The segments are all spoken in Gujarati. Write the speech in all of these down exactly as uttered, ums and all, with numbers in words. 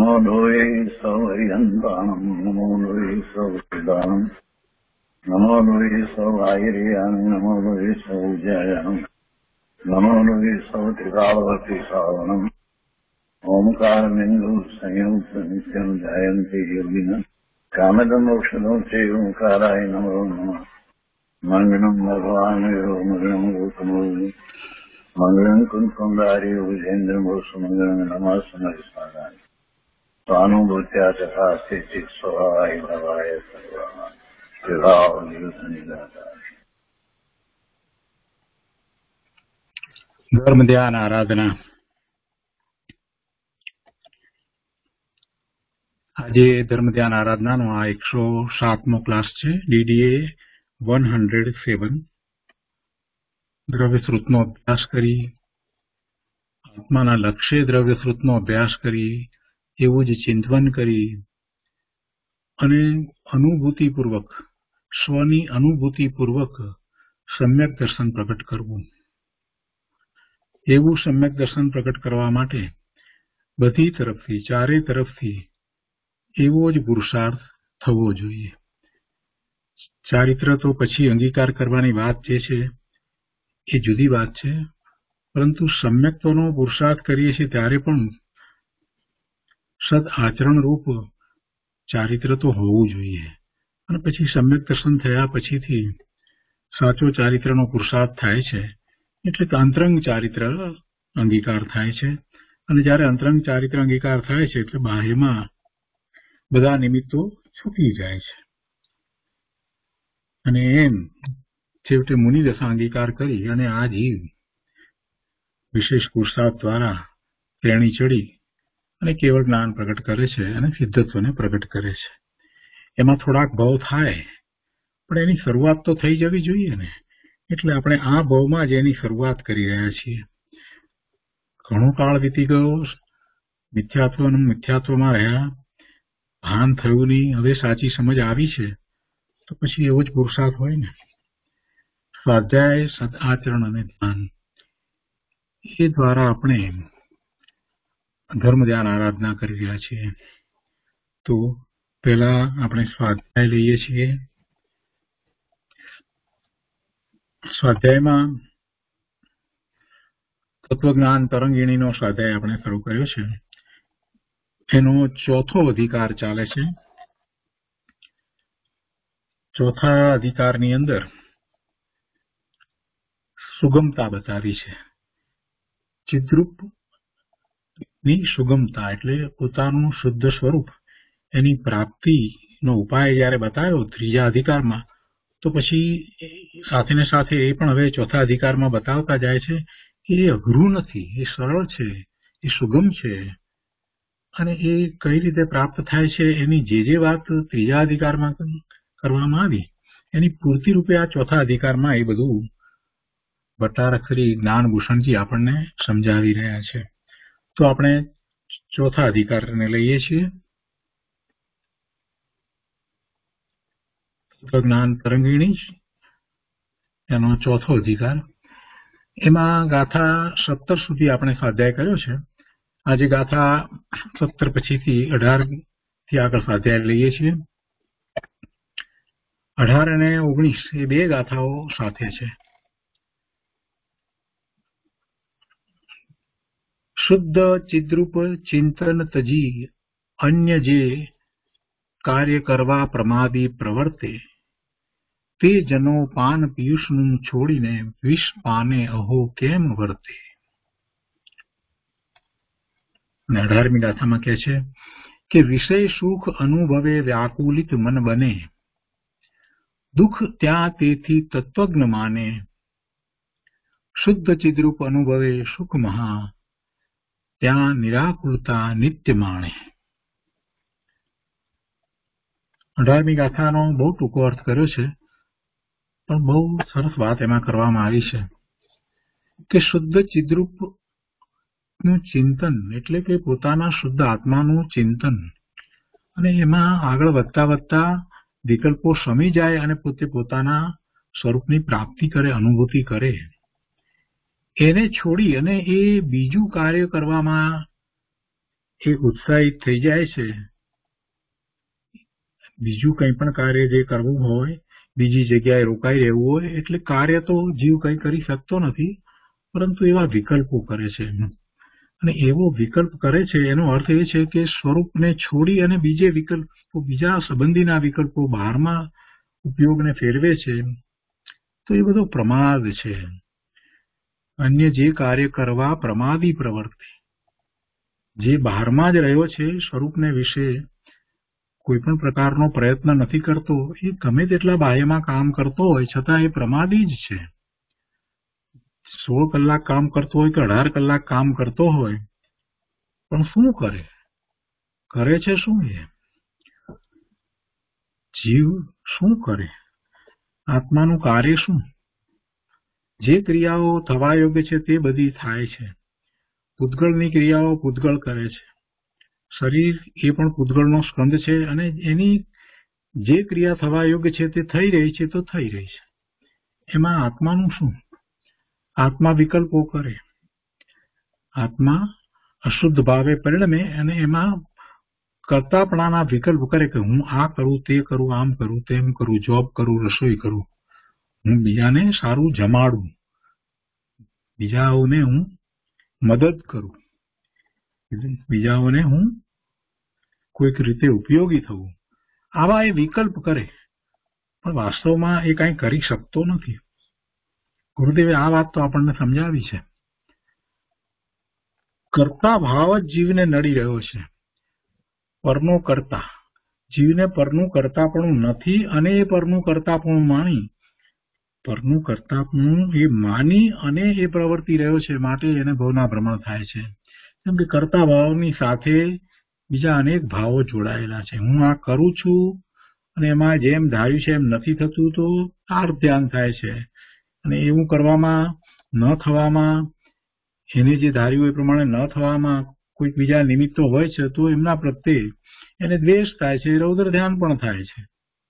नमो लोये सौर्यन्ताणम् नमो लोये सौदानम् नमो लोये सौवायर्याम् नमो लोये सौजयाम् नमो लोये सौत्रिकालवती सावनम् ओंकारबिन्दु संयुक्त नित्यम् जयन्ति योगिनः कामदमोक्षदम् चैवंकाराय नमो नमः मंगलम् भगवान् यो मंगलम् गौतमो मंगलम् कुन्कुण्डारि विजेन्द्रमोसुमङ्गलम् नमः समरिस्मराय स्वानुभूत्या तथास्ति चित्स्वभावाय भवाय सर्वान् विभावनिदाता। ધર્મ ધ્યાન આરાધના. આજે ધર્મ ધ્યાન આરાધનાનો આ એકસો સાતમો ક્લાસ છે. DDA one hundred seven. દ્રવ્યશ્રુતનો અભ્યાસ કરી, આત્માના લક્ષ્ય દ્રવ્યશ્રુતનો અભ્યાસ કરી, એવું જ ચિંતન કરી અને અનુભૂતિપૂર્વક, સ્વની અનુભૂતિપૂર્વક સમ્યક દર્શન પ્રગટ કરવું. એવું સમ્યક દર્શન પ્રગટ કરવા માટે બધી તરફથી, ચારે તરફથી એવો જ પુરુષાર્થ થવો જોઈએ. ચારિત્ર તો પછી અંગીકાર કરવાની વાત જે છે એ જુદી વાત છે, પરંતુ સમ્યક્ત્વનો પુરુષાર્થ કરીએ છીએ ત્યારે પણ સદ આચરણ રૂપ ચારિત્ર તો હોવું જોઈએ. અને પછી સમ્યક દર્શન થયા પછીથી સાચો ચારિત્રનો પુરુષાર્થ થાય છે, એટલે કે અંતરંગ ચારિત્ર અંગીકાર થાય છે. અને જ્યારે અંતરંગ ચારિત્ર અંગીકાર થાય છે એટલે બાહ્યમાં બધા નિમિત્તો છૂટી જાય છે. અને એમ છેવટે મુનિદશા અંગીકાર કરી અને આ જીવ વિશેષ પુરુષાર્થ દ્વારા શ્રેણી ચડી અને કેવળ જ્ઞાન પ્રગટ કરે છે અને સિદ્ધત્વને પ્રગટ કરે છે. એમાં થોડાક ભાવ થાય, પણ એની શરૂઆત તો થઈ જવી જોઈએ ને. એટલે આપણે આ ભાવમાં જ એની શરૂઆત કરી રહ્યા છીએ. ઘણો કાળ વીતી ગયો, મિથ્યાત્વનું મિથ્યાત્વમાં રહ્યા, ભાન થયું નહીં, હવે સાચી સમજ આવી છે, તો પછી એવો જ પુરુષાર્થ હોય ને. સ્વાધ્યાય, સદાચરણ અને ધ્યાન એ દ્વારા આપણે ધર્મ ધ્યાન આરાધના કરી રહ્યા છીએ. તો પહેલા આપણે સ્વાધ્યાય લઈએ છીએ. સ્વાધ્યાયમાં તત્વજ્ઞાન તરંગીણીનો સ્વાધ્યાય આપણે શરૂ કર્યો છે. એનો ચોથો અધિકાર ચાલે છે. ચોથા અધિકારની અંદર સુગમતા બતાવી છે. ચિદ્રૂપની સુગમતા એટલે પોતાનું શુદ્ધ સ્વરૂપ, એની પ્રાપ્તિનો ઉપાય જ્યારે બતાવ્યો ત્રીજા અધિકારમાં, તો પછી સાથે ને સાથે એ પણ હવે ચોથા અધિકારમાં બતાવતા જાય છે. એ અઘરું નથી, એ સરળ છે, એ સુગમ છે. અને એ કઈ રીતે પ્રાપ્ત થાય છે એની જે જે વાત ત્રીજા અધિકારમાં કરવામાં આવી એની પૂર્તિ રૂપે આ ચોથા અધિકારમાં એ બધું ભટ્ટારખરી જ્ઞાનભૂષણજી આપણને સમજાવી રહ્યા છે. તો આપણે ચોથા અધિકારને લઈએ છીએ. તત્વજ્ઞાન તરંગીણી એનો ચોથો અધિકાર. એમાં ગાથા સત્તર સુધી આપણે સ્વાધ્યાય કર્યો છે. આજે ગાથા સત્તર પછીથી અઢાર થી આગળ સ્વાધ્યાય લઈએ છીએ. અઢાર અને ઓગણીસ એ બે ગાથાઓ સાથે છે. શુદ્ધ ચિદ્રૂપ ચિંતન તજી અન્ય જે કાર્ય કરવા પ્રમાદી પ્રવર્તે, તે જનો પાન પિયુષનું છોડીને વિષ પાને અહો કેમ વર્તે. અને અઢારમી ગાથામાં કહે છે કે વિષય સુખ અનુભવે વ્યાકુલિત મન બને, દુઃખ ત્યાં તેથી તત્વજ્ઞ માને, શુદ્ધ ચિદ્રૂપ અનુભવે સુખ મહા, ત્યાં નિરાકુલતા નિત્ય માણે. અઢારમી ગાથાનો બહુ ટૂંકો અર્થ કર્યો છે, પણ બહુ સરસ વાત એમાં કરવામાં આવી છે કે શુદ્ધ ચિદ્રૂપ નું ચિંતન એટલે કે પોતાના શુદ્ધ આત્માનું ચિંતન, અને એમાં આગળ વધતા વધતા વિકલ્પો શમી જાય અને પોતે પોતાના સ્વરૂપની પ્રાપ્તિ કરે, અનુભૂતિ કરે, એને છોડી અને એ બીજું કાર્ય કરવામાં એ ઉત્સાહિત થઈ જાય છે. બીજું કંઈ પણ કાર્ય જે કરવું હોય, બીજી જગ્યાએ રોકાઈ રહેવું હોય, એટલે કાર્ય તો જીવ કંઈ કરી શકતો નથી, પરંતુ એવા વિકલ્પો કરે છે. અને એવો વિકલ્પ કરે છે એનો અર્થ એ છે કે સ્વરૂપને છોડી અને બીજે વિકલ્પો, બીજા સંબંધીના વિકલ્પો બહારમાં ઉપયોગને ફેરવે છે. તો એ બધો પ્રમાદ છે. અન્ય જે કાર્ય કરવા પ્રમાદી પ્રવૃત્તિ, જે બહારમાં જ રહ્યો છે, સ્વરૂપને વિશે કોઈ પણ પ્રકારનો પ્રયત્ન નથી કરતો, એ ગમે તેટલા બાહ્યમાં કામ કરતો હોય છતાં એ પ્રમાદી જ છે. સોળ કલાક કામ કરતો હોય કે અઢાર કલાક કામ કરતો હોય, પણ શું કરે કરે છે શું? એ જીવ શું કરે? આત્માનું કાર્ય શું? જે ક્રિયાઓ થવા યોગ્ય છે તે બધી થાય છે. પૂતગળની ક્રિયાઓ પૂતગળ કરે છે. શરીર એ પણ પૂતગળનો સ્કંદ છે અને એની જે ક્રિયા થવા યોગ્ય છે તે થઈ રહી છે તો થઈ રહી છે. એમાં આત્માનું શું? આત્મા વિકલ્પો કરે. આત્મા અશુદ્ધ ભાવે પરિણમે અને એમાં કરતાપણાના વિકલ્પ કરે કે હું આ કરું, તે કરું, આમ કરું, તેમ કરું, જોબ કરું, રસોઈ કરું, હું બીજાને સારું જમાડું, બીજાઓને હું મદદ કરું, બીજાઓને હું કોઈક રીતે ઉપયોગી થવું. આવા એ વિકલ્પ કરે, પણ વાસ્તવમાં એ કાંઈ કરી શકતો નથી. ગુરુદેવે આ વાત તો આપણને સમજાવી છે. કરતા ભાવ જ જીવને નડી રહ્યો છે. પરનો કરતા, જીવને પરનું કરતાપણું નથી અને એ પરનું કરતાપણું માણી પરનું કરતાપણું એ માની અને એ પ્રવર્તી રહ્યો છે, માટે એને ભવના ભ્રમણ થાય છે. કેમ કે કરતા ભાવની સાથે બીજા અનેક ભાવો જોડાયેલા છે. હું આ કરું છું અને એમાં જેમ ધાર્યું છે એમ નથી થતું તો આર ધ્યાન થાય છે, અને એવું કરવામાં ન થવામાં, એને જે ધાર્યું એ પ્રમાણે ન થવામાં કોઈક બીજા નિમિત્તો હોય છે તો એમના પ્રત્યે એને દ્વેષ થાય છે, રૌદ્ર ધ્યાન પણ થાય છે.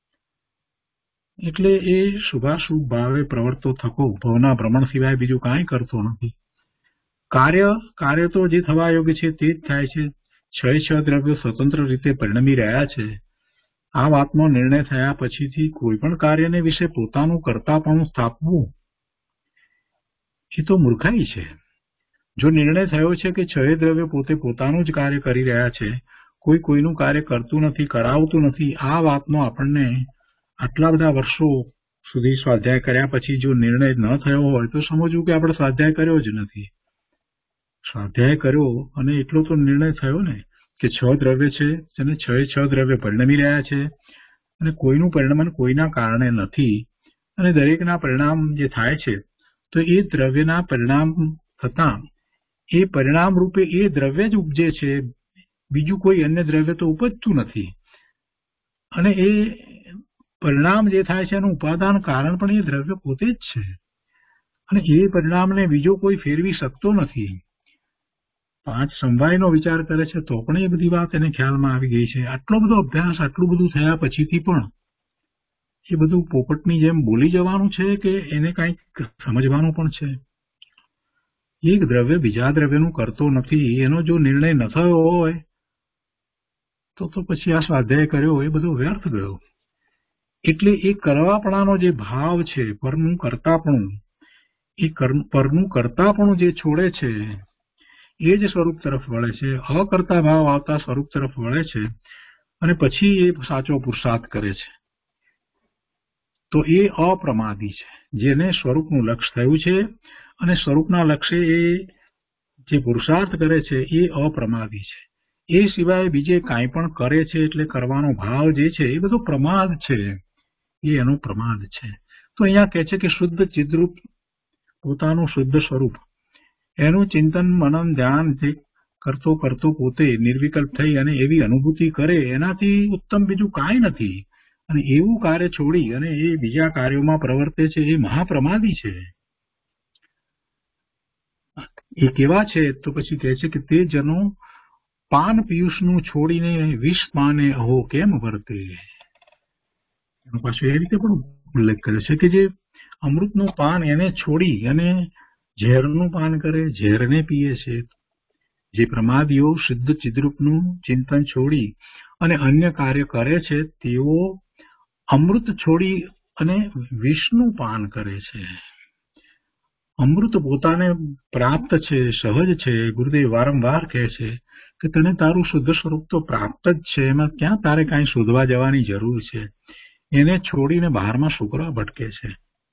એટલે એ શુભાશુભ ભાવે પ્રવર્તો થકો ભવના ભ્રમણ સિવાય બીજું કાંઈ કરતો નથી. કાર્ય કાર્ય તો જે થવા યોગ્ય છે તે જ થાય છે. છ છ દ્રવ્યો સ્વતંત્ર રીતે પરિણમી રહ્યા છે. આ વાતનો નિર્ણય થયા પછીથી કોઈ પણ કાર્યને વિશે પોતાનું કરતાપણું સ્થાપવું એ તો મૂર્ખાઈ છે. જો નિર્ણય થયો છે કે છ દ્રવ્ય પોતે પોતાનું જ કાર્ય કરી રહ્યા છે, કોઈ કોઈનું કાર્ય કરતું નથી, કરાવતું નથી, આ વાતનો આપણને આટલા બધા વર્ષો સુધી સ્વાધ્યાય કર્યા પછી જો નિર્ણય ન થયો હોય તો સમજવું કે આપણે સ્વાધ્યાય કર્યો જ નથી. સ્વાધ્યાય કર્યો અને એટલો તો નિર્ણય થયો ને કે છ દ્રવ્ય છે અને છ છ દ્રવ્ય પરિણમી રહ્યા છે, અને કોઈનું પરિણમન કોઈના કારણે નથી, અને દરેકના પરિણામ જે થાય છે તો એ દ્રવ્યના પરિણામ થતા એ પરિણામ રૂપે એ દ્રવ્ય જ ઉપજે છે, બીજું કોઈ અન્ય દ્રવ્ય તો ઉપજતું નથી. અને એ પરિણામ જે થાય છે એનું ઉપાદાન કારણ પણ એ દ્રવ્ય પોતે જ છે, અને એ પરિણામને બીજો કોઈ ફેરવી શકતો નથી. પાંચ સમવાયનો વિચાર કરે છે તો પણ એ બધી વાત એને ખ્યાલમાં આવી ગઈ છે. આટલો બધો અભ્યાસ આટલું બધું થયા પછીથી પણ એ બધું પોપટની જેમ બોલી જવાનું છે કે એને કંઈક સમજવાનું પણ છે. એક દ્રવ્ય બીજા દ્રવ્યનું કરતો નથી, એનો જો નિર્ણય ન થયો હોય તો તો પછી આ સ્વાધ્યાય કર્યો એ બધો વ્યર્થ ગયો. એટલે એ કરવાપણાનો જે ભાવ છે, પરનું કરતાપણું, એ પરનું કરતાપણું જે છોડે છે એ જ સ્વરૂપ તરફ વળે છે. અકર્તા ભાવ આવતા સ્વરૂપ તરફ વળે છે અને પછી એ સાચો પુરુષાર્થ કરે છે. તો એ અપ્રમાદી છે, જેને સ્વરૂપનું લક્ષ્ય થયું છે, અને સ્વરૂપના લક્ષ્ય એ જે પુરુષાર્થ કરે છે એ અપ્રમાદી છે. એ સિવાય બીજે કાંઈ પણ કરે છે એટલે કરવાનો ભાવ જે છે એ બધો પ્રમાદ છે, એ એનો પ્રમાદ છે. તો અહીંયા કહે છે કે શુદ્ધ ચિદ્રૂપ પોતાનું શુદ્ધ સ્વરૂપ, એનું ચિંતન મનન ધ્યાન કરતો કરતો પોતે નિર્વિકલ્પ થઈ અને એવી અનુભૂતિ કરે, એનાથી ઉત્તમ બીજું કાંઈ નથી. અને એવું કાર્ય છોડી અને એ બીજા કાર્યોમાં પ્રવર્તે છે એ મહાપ્રમાદી છે. એ કેવા છે તો પછી કહે છે કે તે જનો પાન પિયુષનું છોડીને વિષ પાને અહો કેમ વર્તે. એનો પાછો એ રીતે પણ ઉલ્લેખ કર્યો છે કે જે અમૃતનું પાન એને છોડી અને ઝેરનું પાન કરે, ઝેરને પીએ છે. જે પ્રમાદીઓ શુદ્ધ ચિદ્રૂપનું ચિંતન છોડી અને અન્ય કાર્ય કરે છે તેઓ અમૃત છોડી અને વિષનું પાન કરે છે. અમૃત પોતાને પ્રાપ્ત છે, સહજ છે. ગુરુદેવ વારંવાર કહે છે કે તને તારું શુદ્ધ સ્વરૂપ તો પ્રાપ્ત જ છે, એમાં ક્યાં તારે કાંઈ શોધવા જવાની જરૂર છે? એને છોડીને બહારમાં શુક્ર ભટકે છે.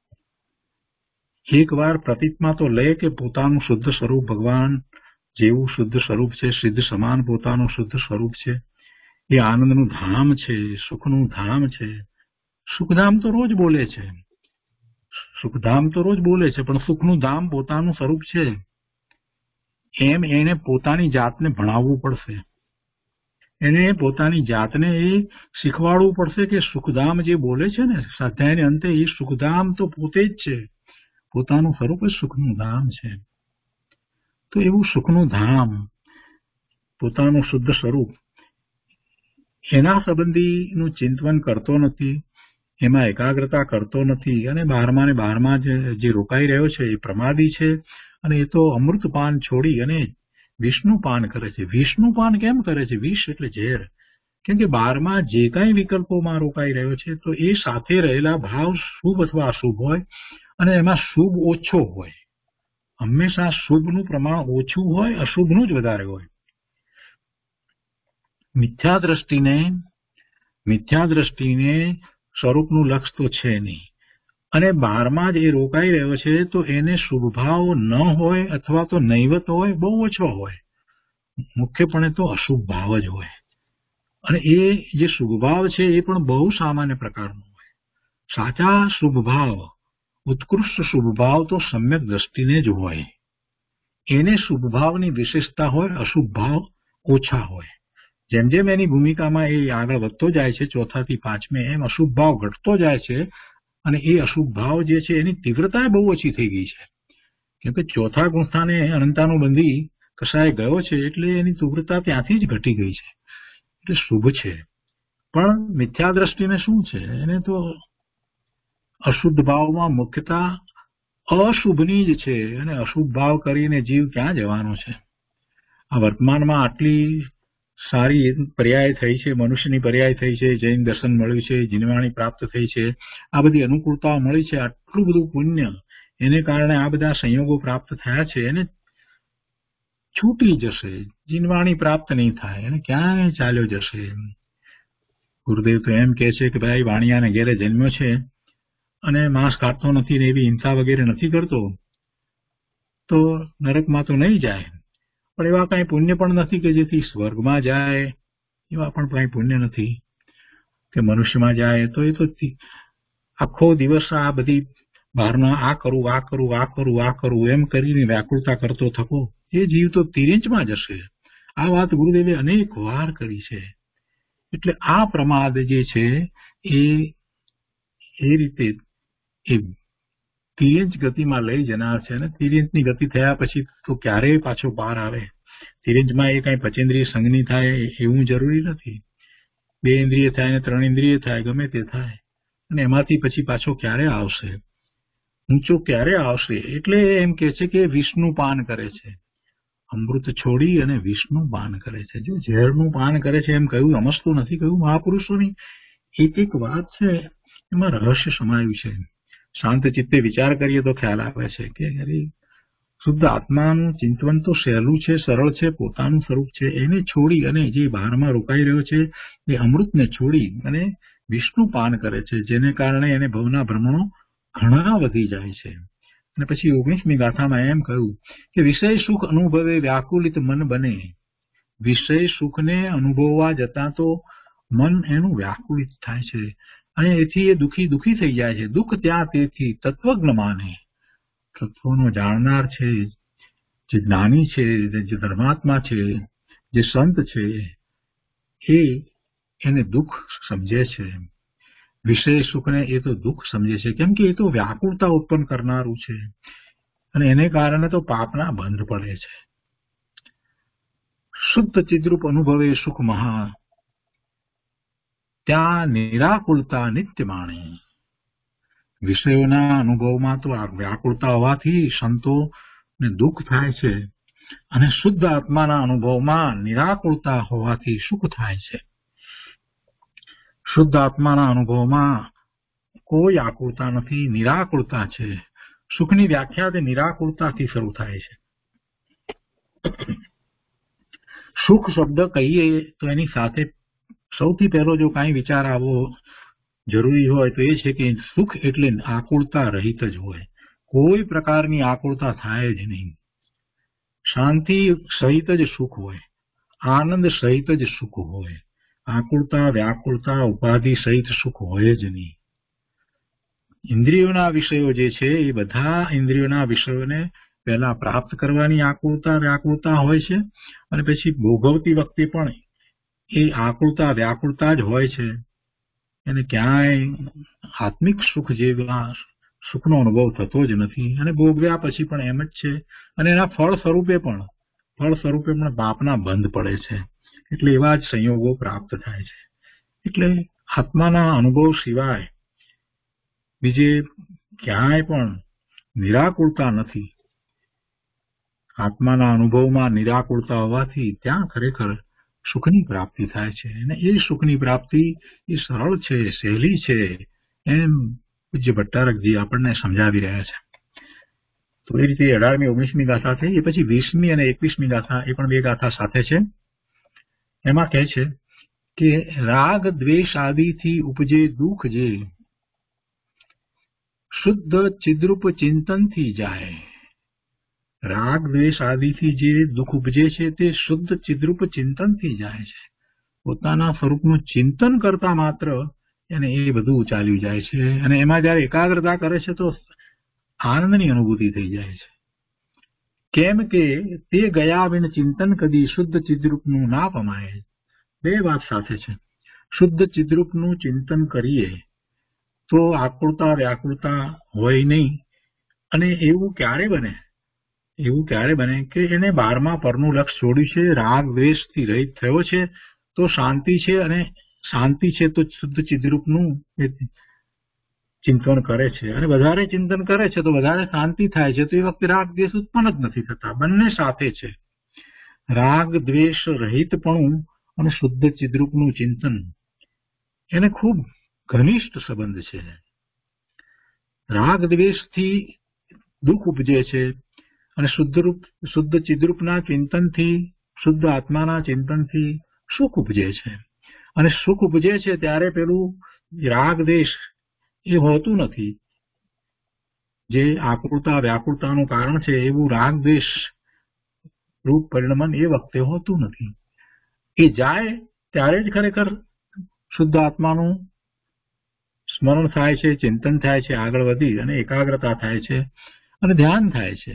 એક વાર પ્રતીતમાં તો લે કે પોતાનું શુદ્ધ સ્વરૂપ ભગવાન જેવું શુદ્ધ સ્વરૂપ છે, સિદ્ધ સમાન પોતાનું શુદ્ધ સ્વરૂપ છે. એ આનંદનું ધામ છે, સુખનું ધામ છે. સુખધામ તો રોજ બોલે છે, સુખધામ તો રોજ બોલે છે, પણ સુખનું ધામ પોતાનું સ્વરૂપ છે એમ એને પોતાની જાતને ભણાવવું પડશે. એને પોતાની જાતને એ શીખવાડવું પડશે કે સુખધામ જે બોલે છે ને સ્વાધ્યાયને અંતે, એ સુખધામ તો પોતે જ છે, પોતાનું સ્વરૂપ જ સુખનું ધામ છે. તો એવું સુખનું ધામ, પોતાનું શુદ્ધ સ્વરૂપ, એના સંબંધીનું ચિંતન કરતો નથી, એમાં એકાગ્રતા કરતો નથી અને બહારમાં ને બહારમાં જે રોકાઈ રહ્યો છે એ પ્રમાદી છે. અને એ તો અમૃતપાન છોડી અને વિષનું પાન કરે છે. વિષનું પાન કેમ કરે છે? વિષ એટલે ઝેર. કેમ કે બહારમાં જે કાંઈ વિકલ્પોમાં રોકાઈ રહ્યો છે તો એ સાથે રહેલા ભાવ શુભ અથવા અશુભ હોય અને એમાં શુભ ઓછો હોય. હંમેશા શુભનું પ્રમાણ ઓછું હોય, અશુભનું જ વધારે હોય. મિથ્યા દ્રષ્ટિને મિથ્યા દ્રષ્ટિને સ્વરૂપનું લક્ષ તો છે નહીં અને બહારમાં જ એ રોકાઈ રહ્યો છે તો એને શુભ ભાવ ન હોય અથવા તો નૈવત હોય, બહુ ઓછો હોય. મુખ્યપણે તો અશુભ ભાવ જ હોય. અને એ જે શુભ ભાવ છે એ પણ બહુ સામાન્ય પ્રકારનો હોય. સાચા શુભ ભાવ, ઉત્કૃષ્ટ શુભ ભાવ તો સમ્યક દ્રષ્ટિને જ હોય. એને શુભ ભાવની વિશેષતા હોય, અશુભ ભાવ ઓછા હોય. જેમ જેમ એની ભૂમિકામાં એ આગળ વધતો જાય છે, ચોથાથી પાંચમે, એમ અશુભ ભાવ ઘટતો જાય છે અને એ અશુભ ભાવ જે છે એની તીવ્રતા બહુ ઓછી થઈ ગઈ છે. કેમ કે ચોથા ગુણસ્થાને અનંતાનું બંધી કસાય ગયો છે એટલે એની તીવ્રતા ત્યાંથી જ ઘટી ગઈ છે. એટલે શુભ છે. પણ મિથ્યા દ્રષ્ટિને શું છે? એને તો અશુદ્ધ ભાવમાં મુખ્યતા અશુભની જ છે અને અશુભ ભાવ કરીને જીવ ક્યાં જવાનો છે? આ વર્તમાનમાં આટલી સારી પર્યાય થઈ છે, મનુષ્યની પર્યાય થઈ છે, જૈન દર્શન મળ્યું છે, જીનવાણી પ્રાપ્ત થઈ છે, આ બધી અનુકૂળતાઓ મળી છે, આટલું બધું પુણ્ય, એને કારણે આ બધા સંયોગો પ્રાપ્ત થયા છે, એને છૂટી જશે, જીનવાણી પ્રાપ્ત નહીં થાય, એને ક્યાં ચાલ્યો જશે? ગુરુદેવ તો એમ કહે છે કે ભાઈ વાણિયાને ઘેરે જન્મ્યો છે અને માંસ કાઢતો નથી ને એવી હિંસા વગેરે નથી કરતો તો નરકમાં તો નહીં જાય. પણ એવા કાંઈ પુણ્ય પણ નથી કે જેથી સ્વર્ગમાં જાય. એવા પણ કાંઈ પુણ્ય નથી કે મનુષ્યમાં જાય. તો એ તો આખો દિવસ આ બધી બહારના આ કરું આ કરું આ કરું આ કરું એમ કરીને વ્યાકુળતા કરતો થકો એ જીવ તો તિર્યંચમાં જશે. આ વાત ગુરુદેવે અનેક વાર કરી છે. એટલે આ પ્રમાદ જે છે એ એ રીતે એ તિર્યંચ ગતિમાં લઈ જનાર છે. અને તિર્યંચની ગતિ થયા પછી તો ક્યારેય પાછો પાર આવે. તિર્યંચમાં એ કાંઈ પંચેન્દ્રિય સંઘની થાય એવું જરૂરી નથી. બે ઇન્દ્રિય થાય ને ત્રણ ઇન્દ્રિય થાય, ગમે તે થાય, અને એમાંથી પછી પાછો ક્યારે આવશે, ઊંચો ક્યારે આવશે? એટલે એમ કે છે કે વિષનું પાન કરે છે, અમૃત છોડી અને વિષનું પાન કરે છે. જો ઝેરનું પાન કરે છે એમ કહ્યું, સમજતું નથી કહ્યું. મહાપુરુષોની એક એક વાત છે એમાં રહસ્ય સમાયું છે. શાંત ચિત્તે વિચાર કરીએ તો ખ્યાલ આવે છે કે અરે શુદ્ધ આત્માનું ચિંતન તો સહેલું છે, સરળ છે, પોતાનું સ્વરૂપ છે. એને છોડી અને જે બહારમાં રોકાઈ રહ્યો છે એ અમૃતને છોડી અને વિષનું પાન કરે છે, જેને કારણે એને ભવના ભ્રમણો ઘણા વધી જાય છે. અને પછી ઓગણીસમી ગાથામાં એમ કહ્યું કે વિષય સુખ અનુભવે વ્યાકુલિત મન બને. વિષય સુખને અનુભવવા જતા તો મન એનું વ્યાકુલિત થાય છે અને એથી એ દુઃખી દુઃખી થઈ જાય છે. દુઃખ ત્યાં તેથી તત્વજ્ઞ માને, તત્વનો જાણનાર છે, જે જ્ઞાની છે, જે ધર્માત્મા છે, જે સંત છે, એ એને દુઃખ સમજે છે. વિષય સુખને એ તો દુઃખ સમજે છે, કેમ કે એ તો વ્યાકુળતા ઉત્પન્ન કરનારું છે અને એને કારણે તો પાપના બંધ પડે છે. શુદ્ધ ચિદ્રૂપ અનુભવે સુખ મહા, ત્યાં નિરાકુળતા નિત્ય માણે. વિષયોના અનુભવમાં તો વ્યાકુળતા હોવાથી સંતોને દુઃખ થાય છે અને શુદ્ધ આત્માના અનુભવમાં નિરાકુળતા હોવાથી સુખ થાય છે. શુદ્ધ આત્માના અનુભવમાં કોઈ આકુળતા નથી, નિરાકુળતા છે. સુખની વ્યાખ્યા તે નિરાકુળતાથી શરૂ થાય છે. સુખ શબ્દ કહીએ તો એની સાથે સૌથી પહેલો જો કાંઈ વિચાર આવવો જરૂરી હોય તો એ છે કે સુખ એટલે આકુળતા રહિત જ હોય. કોઈ પ્રકારની આકુળતા થાય જ નહીં. શાંતિ સહિત જ સુખ હોય, આનંદ સહિત જ સુખ હોય. આકુળતા, વ્યાકુળતા, ઉપાધિ સહિત સુખ હોય જ નહીં. ઇન્દ્રિયોના વિષયો જે છે એ બધા ઇન્દ્રિયોના વિષયોને પહેલા પ્રાપ્ત કરવાની આકુળતા, વ્યાકુળતા હોય છે અને પછી ભોગવતી વખતે પણ એ આકુળતા, વ્યાકુળતા જ હોય છે. એને ક્યાંય આત્મિક સુખ જેવા સુખનો અનુભવ થતો જ નથી અને ભોગવ્યા પછી પણ એમ જ છે. અને એના ફળ સ્વરૂપે પણ ફળ સ્વરૂપે પણ પાપના બંધ પડે છે. એટલે એવા જ સંયોગો પ્રાપ્ત થાય છે. એટલે આત્માના અનુભવ સિવાય બીજે ક્યાંય પણ નિરાકુળતા નથી. આત્માના અનુભવમાં નિરાકુળતા હોવાથી ત્યાં ખરેખર સુખની પ્રાપ્તિ થાય છે. અને એ સુખની પ્રાપ્તિ એ સરળ છે, સહેલી છે, એમ પૂજ્ય ભટ્ટારકજી આપણને સમજાવી રહ્યા છે. તો એ રીતે અઢારમી ઓગણીસમી ગાથા થઈ. એ પછી વીસમી અને એકવીસમી ગાથા, એ પણ બે ગાથા સાથે છે. એમાં કહે છે કે રાગ દ્વેષ આદિથી ઉપજે દુઃખ જે શુદ્ધ ચિદ્રૂપ ચિંતનથી જાય. રાગ દ્વેષ આદિથી જે દુઃખ ઉપજે છે તે શુદ્ધ ચિદ્રૂપ ચિંતનથી જાય છે. પોતાના સ્વરૂપનું ચિંતન કરતા માત્ર એને એ બધું ચાલ્યું જાય છે. અને એમાં જયારે એકાગ્રતા કરે છે તો આનંદની અનુભૂતિ થઈ જાય છે. કેમ કે તે ગયા વિન ચિંતન કદી શુદ્ધ ચિદ્રૂપનું ના પમાય. બે વાત સાથે છે. શુદ્ધ ચિદ્રૂપનું ચિંતન કરીએ તો આકુળતા, વ્યાકુળતા હોય નહીં. અને એવું ક્યારે બને એવું ક્યારે બને કે એને બારમા પરનું લક્ષ છોડ્યું છે, રાગ દ્વેષથી રહિત થયો છે તો શાંતિ છે. અને શાંતિ છે તો શુદ્ધ ચિદ્રૂપનું ચિંતન કરે છે. અને વધારે ચિંતન કરે છે તો વધારે શાંતિ થાય છે. તો એ વખતે રાગ દ્વેષ ઉત્પન્ન જ નથી થતા. બંને સાથે છે. રાગ દ્વેષ રહિતપણું અને શુદ્ધ ચિદ્રૂપનું ચિંતન એને ખૂબ ઘનિષ્ઠ સંબંધ છે. રાગ દ્વેષથી દુઃખ ઉપજે છે અને શુદ્ધ રૂપ શુદ્ધ ચિદ્રૂપના ચિંતનથી, શુદ્ધ આત્માના ચિંતનથી સુખ ઉપજે છે. અને સુખ ઉપજે છે ત્યારે પેલું રાગ દ્વેષ એ હોતું નથી. જે આકુળતા, વ્યાકુળતાનું કારણ છે એવું રાગ દ્વેષ રૂપ પરિણમન એ વખતે હોતું નથી. એ જાય ત્યારે જ ખરેખર શુદ્ધ આત્માનું સ્મરણ થાય છે, ચિંતન થાય છે, આગળ વધી અને એકાગ્રતા થાય છે અને ધ્યાન થાય છે.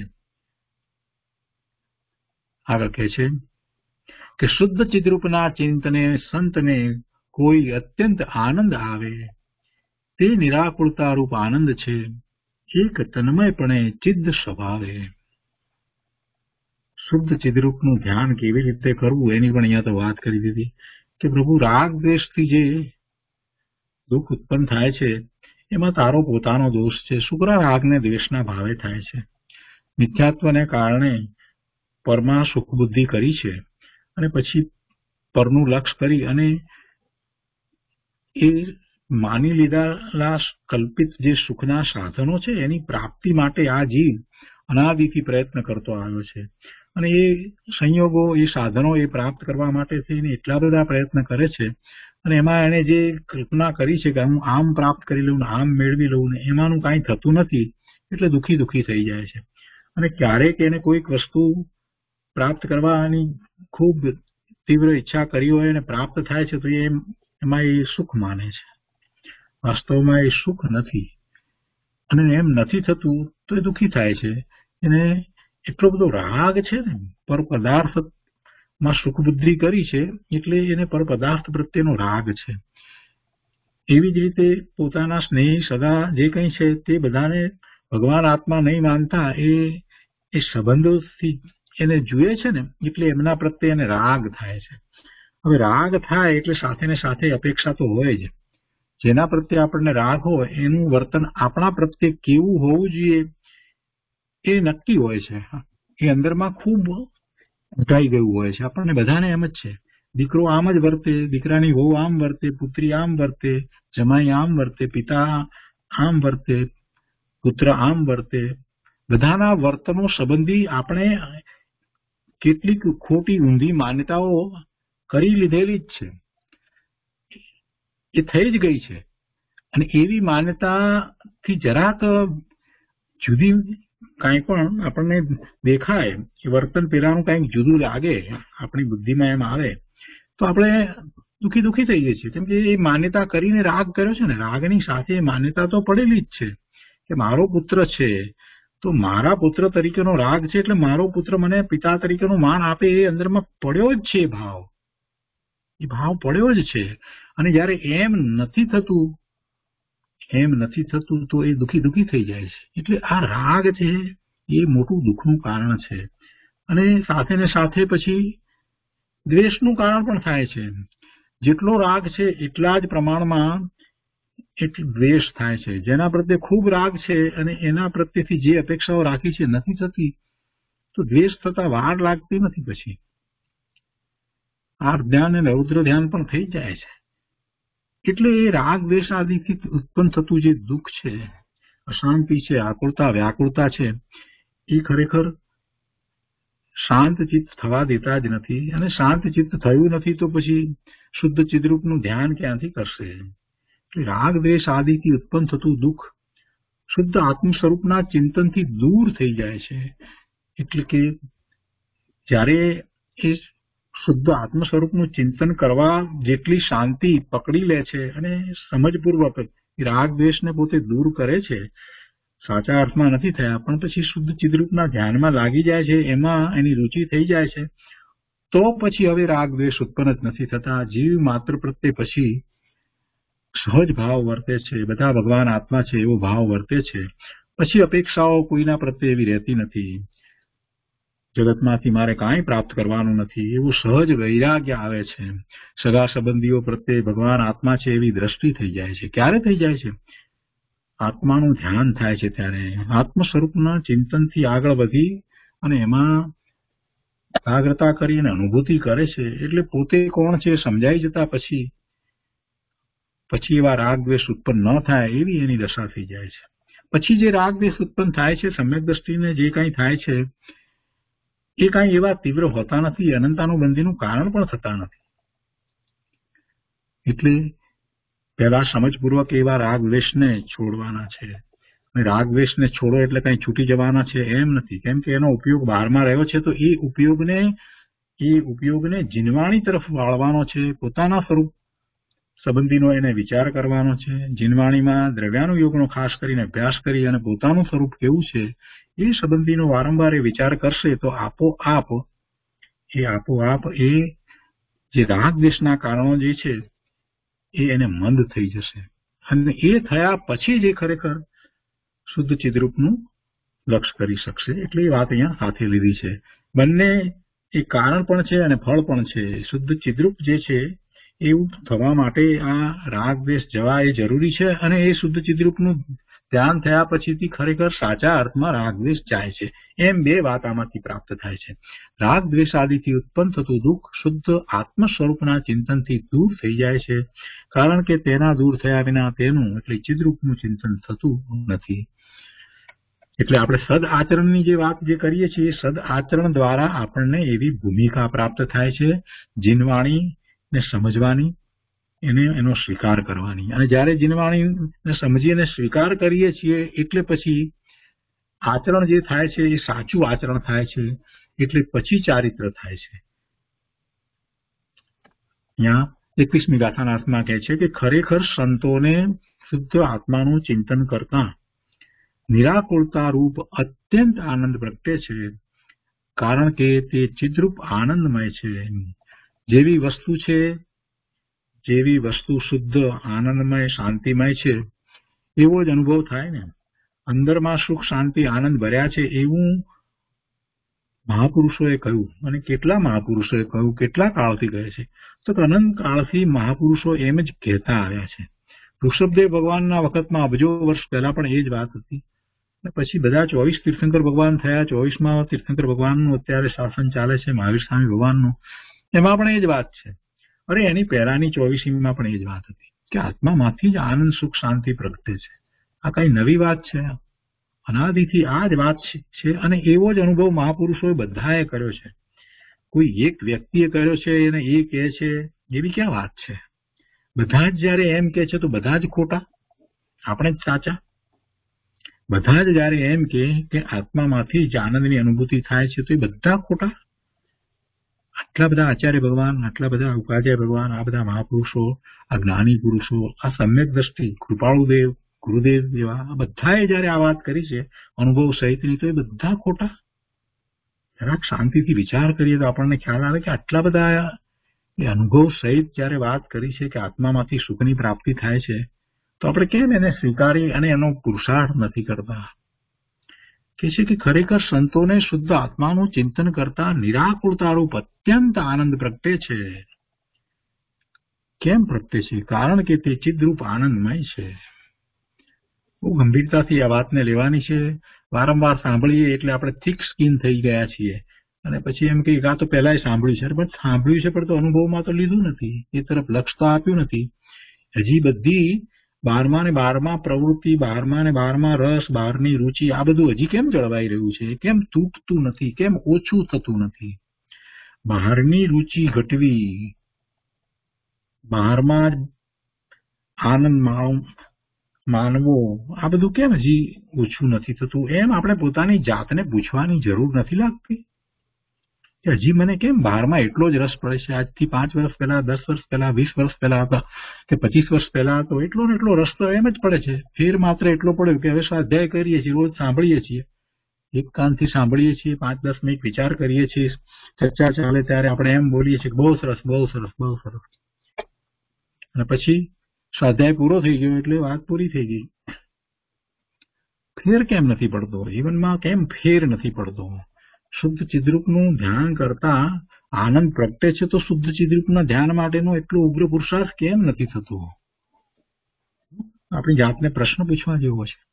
આગળ કહે છે કે શુદ્ધ ચિદ્રૂપના ચિંતને સંતને કોઈ અત્યંત આનંદ આવે. તે નિરાકુળતા રૂપ આનંદ છે, એક તન્મયપણે ચિદ્ધ સ્વભાવે. શુદ્ધ ચિદ્રૂપનું ધ્યાન કેવી રીતે કરવું એની પણ અહીંયા તો વાત કરી દીધી કે પ્રભુ રાગ દ્વેષથી જે દુઃખ ઉત્પન્ન થાય છે એમાં તારો પોતાનો દોષ છે. શુક્ર રાગને દ્વેષના ભાવે થાય છે. મિથ્યાત્વને કારણે પરમાં સુખ બુદ્ધિ કરી છે અને પછી પરનું લક્ષ કરી અને એ માની લીધેલા કલ્પિત જે સુખના સાધનો છે એની પ્રાપ્તિ માટે આ જીવ અનાદિથી પ્રયત્ન કરતો આવ્યો છે. અને એ સંયોગો, એ સાધનો એ પ્રાપ્ત કરવા માટે થઈને એટલા બધા પ્રયત્ન કરે છે. અને એમાં એને જે કલ્પના કરી છે કે હું આમ પ્રાપ્ત કરી લઉં ને આમ મેળવી લઉં ને એમાંનું કાંઈ થતું નથી એટલે દુઃખી દુઃખી થઈ જાય છે. અને ક્યારેક એને કોઈક વસ્તુ પ્રાપ્ત કરવાની ખૂબ તીવ્ર ઈચ્છા કરી હોય અને પ્રાપ્ત થાય છે તો એ એમાં એ સુખ માને છે. વાસ્તવમાં એ સુખ નથી અને એમ નથી થતું તો એ દુઃખી થાય છે. એને એટલો બધો રાગ છે ને, પર પદાર્થમાં સુખ બુદ્ધિ કરી છે એટલે એને પર પદાર્થ પ્રત્યેનો રાગ છે. એવી જ રીતે પોતાના સ્નેહી સદા જે કંઈ છે તે બધાને ભગવાન આત્મા નહીં માનતા એ એ સંબંધોથી એને જુએ છે ને એટલે એમના પ્રત્યે એને રાગ થાય છે. હવે રાગ થાય એટલે સાથે ને સાથે અપેક્ષા તો હોય જ. જેના પ્રત્યે આપણને રાગ હોય એનું વર્તન આપણા પ્રત્યે કેવું હોવું જોઈએ એ નક્કી હોય છે. એ અંદરમાં ખૂબ ઉટાઈ ગયું હોય છે. આપણને બધાને એમ જ છે, દીકરો આમ જ વર્તે, દીકરાની વહુ આમ વર્તે, પુત્રી આમ વર્તે, જમાઈ આમ વર્તે, પિતા આમ વર્તે, પુત્ર આમ વર્તે. બધાના વર્તનો સંબંધી આપણે કેટલીક ખોટી ઊંધી માન્યતાઓ કરી લીધેલી જ છે, એ થઈ જ ગઈ છે. અને એવી માન્યતાથી જરાક જુદી કાંઈ પણ આપણને દેખાય, એ વર્તન પેલાનું કંઈક જુદું લાગે, આપણી બુદ્ધિમાં એમ આવે તો આપણે દુઃખી દુઃખી થઈ જઈએ છીએ. કેમ કે એ માન્યતા કરીને રાગ કર્યો છે ને, રાગની સાથે માન્યતા તો પડેલી જ છે કે મારો પુત્ર છે તો મારા પુત્ર તરીકેનો રાગ છે, એટલે મારો પુત્ર મને પિતા તરીકેનું માન આપે, એ અંદરમાં પડ્યો જ છે ભાવ, એ ભાવ પડ્યો જ છે. અને જયારે એમ નથી થતું એમ નથી થતું તો એ દુઃખી દુઃખી થઈ જાય છે. એટલે આ રાગ છે એ મોટું દુઃખનું કારણ છે. અને સાથે ને સાથે પછી દ્વેષનું કારણ પણ થાય છે. જેટલો રાગ છે એટલા જ પ્રમાણમાં એક દ્વેષ થાય છે. જેના પ્રત્યે ખૂબ રાગ છે અને એના પ્રત્યેથી જે અપેક્ષાઓ રાખી છે નથી થતી, તો દ્વેષ થતા વાર લાગતી નથી. પછી આ ધ્યાન અને રૌદ્ર ધ્યાન પણ થઈ જાય છે. એટલે એ રાગ દ્વેષ આદિથી ઉત્પન્ન થતું જે દુઃખ છે, અશાંતિ છે, આકુળતા વ્યાકુળતા છે, એ ખરેખર શાંત ચિત્ત થવા દેતા જ નથી. અને શાંત ચિત્ત થયું નથી તો પછી શુદ્ધ ચિદ્રૂપનું ધ્યાન ક્યાંથી કરશે? એટલે રાગ દ્વેષ આદિથી ઉત્પન્ન થતું દુઃખ શુદ્ધ આત્મ સ્વરૂપના ચિંતનથી દૂર થઈ જાય છે. એટલે કે જ્યારે એ શુદ્ધ આત્મ સ્વરૂપનું ચિંતન કરવા જેટલી શાંતિ પકડી લે છે અને સમજપૂર્વક રાગ દ્વેષને પોતે દૂર કરે છે, સાચા અર્થમાં નથી થયા પણ પછી શુદ્ધ ચિદ્રૂપના ધ્યાનમાં લાગી જાય છે, એમાં એની રુચિ થઈ જાય છે, તો પછી હવે રાગ દ્વેષ ઉત્પન્ન જ નથી થતા. જીવ માત્ર પ્રત્યે પછી સહજ ભાવ વર્તે છે, બધા ભગવાન આત્મા છે એવો ભાવ વર્તે છે. પછી અપેક્ષાઓ કોઈના પ્રત્યે એવી રહેતી નથી, જગતમાંથી મારે કાંઈ પ્રાપ્ત કરવાનું નથી એવું સહજ વૈરાગ્ય આવે છે. સગા સંબંધીઓ પ્રત્યે ભગવાન આત્મા છે એવી દ્રષ્ટિ થઈ જાય છે. ક્યારે થઈ જાય છે? આત્માનું ધ્યાન થાય છે ત્યારે. આત્મ સ્વરૂપના ચિંતનથી આગળ વધી અને એમાં એકાગ્રતા કરી અને અનુભૂતિ કરે છે, એટલે પોતે કોણ છે સમજાઈ જતા પછી પછી એવા રાગ દ્વેષ ઉત્પન્ન ન થાય એવી એની દશા થઈ જાય છે. પછી જે રાગ દ્વેષ ઉત્પન્ન થાય છે, સમ્યક દ્રષ્ટિને જે કંઈ થાય છે એ કાંઈ એવા તીવ્ર હોતા નથી, અનંતાનુબંધીનું કારણ પણ થતા નથી. એટલે પહેલા સમજપૂર્વક એવા રાગ દ્વેષને છોડવાના છે. અને રાગ દ્વેષને છોડો એટલે કઈ છૂટી જવાના છે એમ નથી, કેમ કે એનો ઉપયોગ બહારમાં રહ્યો છે તો એ ઉપયોગને એ ઉપયોગને જીનવાણી તરફ વાળવાનો છે. પોતાના સ્વરૂપ સંબંધીનો એને વિચાર કરવાનો છે. જીનવાણીમાં દ્રવ્યાનુયોગનો ખાસ કરીને અભ્યાસ કરી અને પોતાનું સ્વરૂપ કેવું છે એ સંબંધીનો વારંવાર એ વિચાર કરશે તો આપોઆપ એ આપોઆપ એ જે રાગ દ્વેષના કારણો જે છે એ એને મંદ થઈ જશે. અને એ થયા પછી જે ખરેખર શુદ્ધ ચિદ્રૂપનું લક્ષ્ય કરી શકશે. એટલે એ વાત અહીંયા સાથે લીધી છે. બંને એ કારણ પણ છે અને ફળ પણ છે. શુદ્ધ ચિદ્રૂપ જે છે એવું થવા માટે આ રાગ દ્વેષ જવા એ જરૂરી છે, અને એ શુદ્ધ ચિદ્રૂપનું ધ્યાન થયા પછીથી ખરેખર સાચા અર્થમાં રાગ દ્વેષ જાય છે. એમ બે વાત આમાંથી પ્રાપ્ત થાય છે. રાગ દ્વેષ આદિથી ઉત્પન્ન થતું દુઃખ શુદ્ધ આત્મ સ્વરૂપના ચિંતનથી દૂર થઈ જાય છે, કારણ કે તેના દૂર થયા વિના તેનું એટલે ચિદ્રૂપનું ચિંતન થતું નથી. એટલે આપણે સદ આચરણની જે વાત જે કરીએ છીએ, સદ આચરણ દ્વારા આપણને એવી ભૂમિકા પ્રાપ્ત થાય છે જીનવાણીને સમજવાની, એને એનો સ્વીકાર કરવાની. અને જ્યારે જીનવાણીને સમજી અને સ્વીકાર કરીએ છીએ એટલે પછી આચરણ જે થાય છે એ સાચું આચરણ થાય છે. એટલે પછી ચારિત્ર થાય છે. અહીંયા એકવીસમી ગાથાના અર્થમાં કહે છે કે ખરેખર સંતોને શુદ્ધ આત્માનું ચિંતન કરતા નિરાકુળતા રૂપ અત્યંત આનંદ પ્રગટે છે, કારણ કે તે ચિદ્રૂપ આનંદમય છે. જેવી વસ્તુ છે જેવી વસ્તુ શુદ્ધ આનંદમય શાંતિમય છે એવો જ અનુભવ થાય ને. અંદરમાં સુખ શાંતિ આનંદ ભર્યા છે એવું મહાપુરુષોએ કહ્યું. અને કેટલા મહાપુરુષોએ કહ્યું, કેટલા કાળથી કહે છે? તો અનંત કાળથી મહાપુરુષો એમ જ કહેતા આવ્યા છે. ઋષભદેવ ભગવાનના વખતમાં અબજો વર્ષ પહેલા પણ એ જ વાત હતી. પછી બધા ચોવીસ તીર્થંકર ભગવાન થયા. ચોવીસમાં તીર્થંકર ભગવાનનું અત્યારે શાસન ચાલે છે, મહાવીર સ્વામી ભગવાનનું. એમાં પણ એ જ વાત છે. અરે એની પહેલાની ચોવીસીમાં પણ એ જ વાત હતી કે આત્મામાંથી જ આનંદ, સુખ, શાંતિ પ્રગટે છે. આ કઈ નવી વાત છે? અનાદિથી આ જ વાત છે. અને એવો જ અનુભવ મહાપુરુષોએ બધાએ કર્યો છે. કોઈ એક વ્યક્તિએ કર્યો છે અને એ કહે છે એવી ક્યાં વાત છે? બધા જ જયારે એમ કે છે તો બધા જ ખોટા, આપણે જ સાચા? બધા જ જયારે એમ કે આત્મામાંથી જ આનંદની અનુભૂતિ થાય છે તો એ બધા ખોટા? આટલા બધા આચાર્ય ભગવાન, આટલા બધા ઉપાધ્યાય ભગવાન, આ બધા મહાપુરુષો, આ જ્ઞાની પુરુષો, આ સમ્યક દ્રષ્ટિ કૃપાળુદેવ, ગુરુદેવ જેવા આ બધાએ જયારે આ વાત કરી છે અનુભવ સહિતની, તો એ બધા ખોટા? જરાક શાંતિથી વિચાર કરીએ તો આપણને ખ્યાલ આવે કે આટલા બધા એ અનુભવ સહિત જયારે વાત કરી છે કે આત્મામાંથી સુખની પ્રાપ્તિ થાય છે, તો આપણે કેમ એને સ્વીકારી અને એનો પુરુષાર્થ નથી કરતા? કે છે કે ખરેખર સંતોને શુદ્ધ આત્માનું ચિંતન કરતા નિરાકુળતારૂપ અત્યંત આનંદ પ્રગટે છે. કેમ પ્રગટે છે? કારણ કે તે ચિદ્રૂપ આનંદમય છે. બહુ ગંભીરતાથી આ વાતને લેવાની છે. વારંવાર સાંભળીએ એટલે આપણે થીક સ્કિન થઈ ગયા છીએ અને પછી એમ કે આ તો પહેલા સાંભળ્યું છે, પણ સાંભળ્યું છે પણ તો અનુભવમાં તો લીધું નથી, એ તરફ લક્ષ તો આપ્યું નથી. હજી બધી બારમા ને બારમા પ્રવૃત્તિ, બારમા ને બારમા રસ, બહારની રુચિ, આ બધું હજી કેમ જળવાઈ રહ્યું છે? કેમ તૂટતું નથી? કેમ ઓછું થતું નથી? બહારની રુચિ ઘટવી, બહારમાં આનંદ માનવો, આ બધું કેમ હજી ઓછું નથી થતું? એમ આપણે પોતાની જાતને પૂછવાની જરૂર નથી લાગતી કે હજી મને કેમ બહારમાં એટલો જ રસ પડે છે? આજથી પાંચ વર્ષ પહેલા, દસ વર્ષ પહેલા, વીસ વર્ષ પહેલા હતા કે પચીસ વર્ષ પહેલા હતો એટલો ને એટલો રસ તો એમ જ પડે છે. ફેર માત્ર એટલો પડ્યો કે હવે સ્વાધ્યાય કરીએ છીએ, રોજ સાંભળીએ છીએ, એક કાનથી સાંભળીએ છીએ, પાંચ દસ મિનિટ વિચાર કરીએ છીએ, ચર્ચા ચાલે ત્યારે આપણે એમ બોલીએ છીએ કે બહુ સરસ, બહુ સરસ, બહુ સરસ, અને પછી સ્વાધ્યાય પૂરો થઈ ગયો એટલે વાત પૂરી થઈ ગઈ. ફેર કેમ નથી પડતો? જીવનમાં કેમ ફેર નથી પડતો? શુદ્ધ ચિદ્રૂપનું ધ્યાન કરતા આનંદ પ્રગટે છે તો શુદ્ધ ચિદ્રૂપના ધ્યાન માટેનો એટલો ઉગ્ર પુરુષાર્થ કેમ નથી થતો? આપણી જાતને પ્રશ્ન પૂછવા જેવો છે.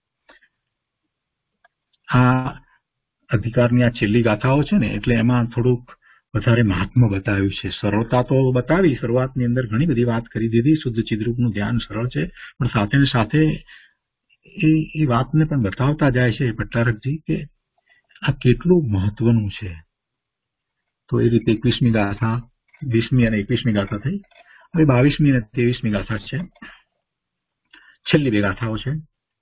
આ અધિકારની આ છેલ્લી ગાથાઓ છે ને એટલે એમાં થોડુંક વધારે મહાત્મ્ય બતાવ્યું છે. સરળતા તો બતાવી, શરૂઆતની અંદર ઘણી બધી વાત કરી દીધી. શુદ્ધ ચિદ્રૂપનું ધ્યાન સરળ છે, પણ સાથે ને સાથે એ એ વાતને પણ બતાવતા જાય છે ભટ્ટારકજી કે આ કેટલું મહત્વનું છે. તો એ રીતે એકવીસમી ગાથા, વીસમી અને એકવીસમી ગાથા થઈ. હવે બાવીસમી અને ત્રેવીસમી ગાથા છે, છેલ્લી બે ગાથાઓ છે.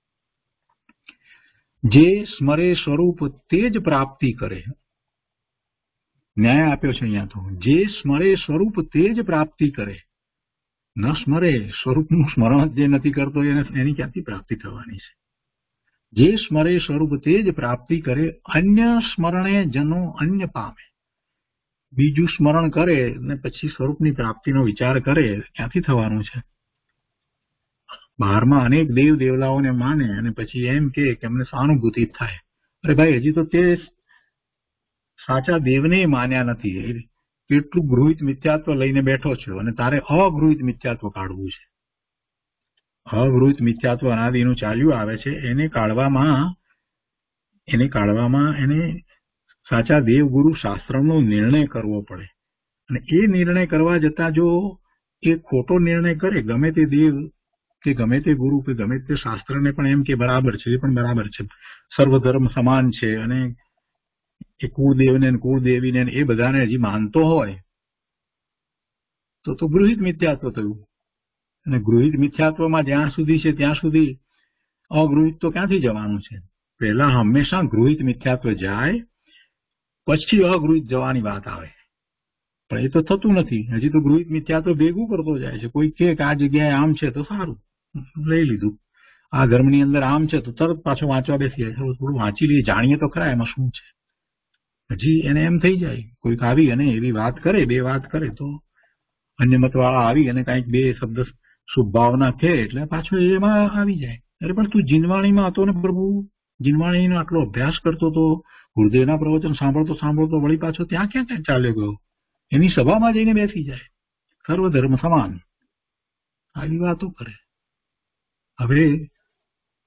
જે સ્મરે સ્વરૂપ તે જ પ્રાપ્તિ કરે. ન્યાય આપ્યો છે અહીંયા તો. જે સ્મરે સ્વરૂપ તે જ પ્રાપ્તિ કરે. ન સ્મરે, સ્વરૂપનું સ્મરણ જે નથી કરતો એને એની ક્યાંથી પ્રાપ્તિ થવાની છે? જે સ્મરે સ્વરૂપ તે જ પ્રાપ્તિ કરે. અન્ય સ્મરણે જનો અન્ય પામે. બીજું સ્મરણ કરે ને પછી સ્વરૂપની પ્રાપ્તિનો વિચાર કરે, ક્યાંથી થવાનું છે? બહારમાં અનેક દેવ દેવલાઓને માને અને પછી એમ કે અમને સહાનુભૂતિ થાય. અરે ભાઈ, હજી તો તે સાચા દેવને માન્યા નથી. કેટલું ગૃહિત મિથ્યાત્વ લઈને બેઠો છો અને તારે અગૃહિત મિથ્યાત્વ કાઢવું છે. અગૃહિત મિથ્યાત્વ અનાદિનું ચાલ્યું આવે છે, એને કાઢવામાં એને કાઢવામાં એને સાચા દેવગુરુ શાસ્ત્રનો નિર્ણય કરવો પડે. અને એ નિર્ણય કરવા જતા જો એ ખોટો નિર્ણય કરે, ગમે તે દેવ કે ગમે તે ગુરુ કે ગમે તે શાસ્ત્રને પણ એમ કે બરાબર છે, એ પણ બરાબર છે, સર્વધર્મ સમાન છે અને એ કુળદેવને કુળદેવીને એ બધાને હજી માનતો હોય તો તો ગૃહિત મિથ્યાત્વ થયું. અને ગૃહિત મિથ્યાત્વમાં જ્યાં સુધી છે ત્યાં સુધી અગૃહિત તો ક્યાંથી જવાનું છે? પહેલા હંમેશા ગૃહિત મિથ્યાત્વ જાય, પછી અગૃહિત જવાની વાત આવે. પણ એ તો થતું નથી. હજી તો ગૃહિત મિથ્યાત્વ ભેગું કરતો જાય છે. કોઈ કે આ જગ્યાએ આમ છે તો સારું, લઈ લીધું. આ ધર્મની અંદર આમ છે તો તરત પાછો વાંચવા બેસી જાય. થોડું વાંચી લઈએ, જાણીએ તો ખરા એમાં શું છે. હજી એને એમ થઈ જાય, કોઈક આવી અને એવી વાત કરે, બે વાત કરે તો અન્ય મતવાળા આવી અને કંઈક બે શબ્દ શુભ ભાવના કહે એટલે પાછો એમાં આવી જાય. અરે પણ તું જીનવાણીમાં હતો ને પ્રભુ, જીનવાણીનો આટલો અભ્યાસ કરતો હતો, ગુરુદેવના પ્રવચન સાંભળતો સાંભળતો વળી પાછો ત્યાં ક્યાં ક્યાં ચાલ્યો ગયો? એની સભામાં જઈને બેસી જાય. સર્વધર્મ સમાન આવી વાતો કરે. હવે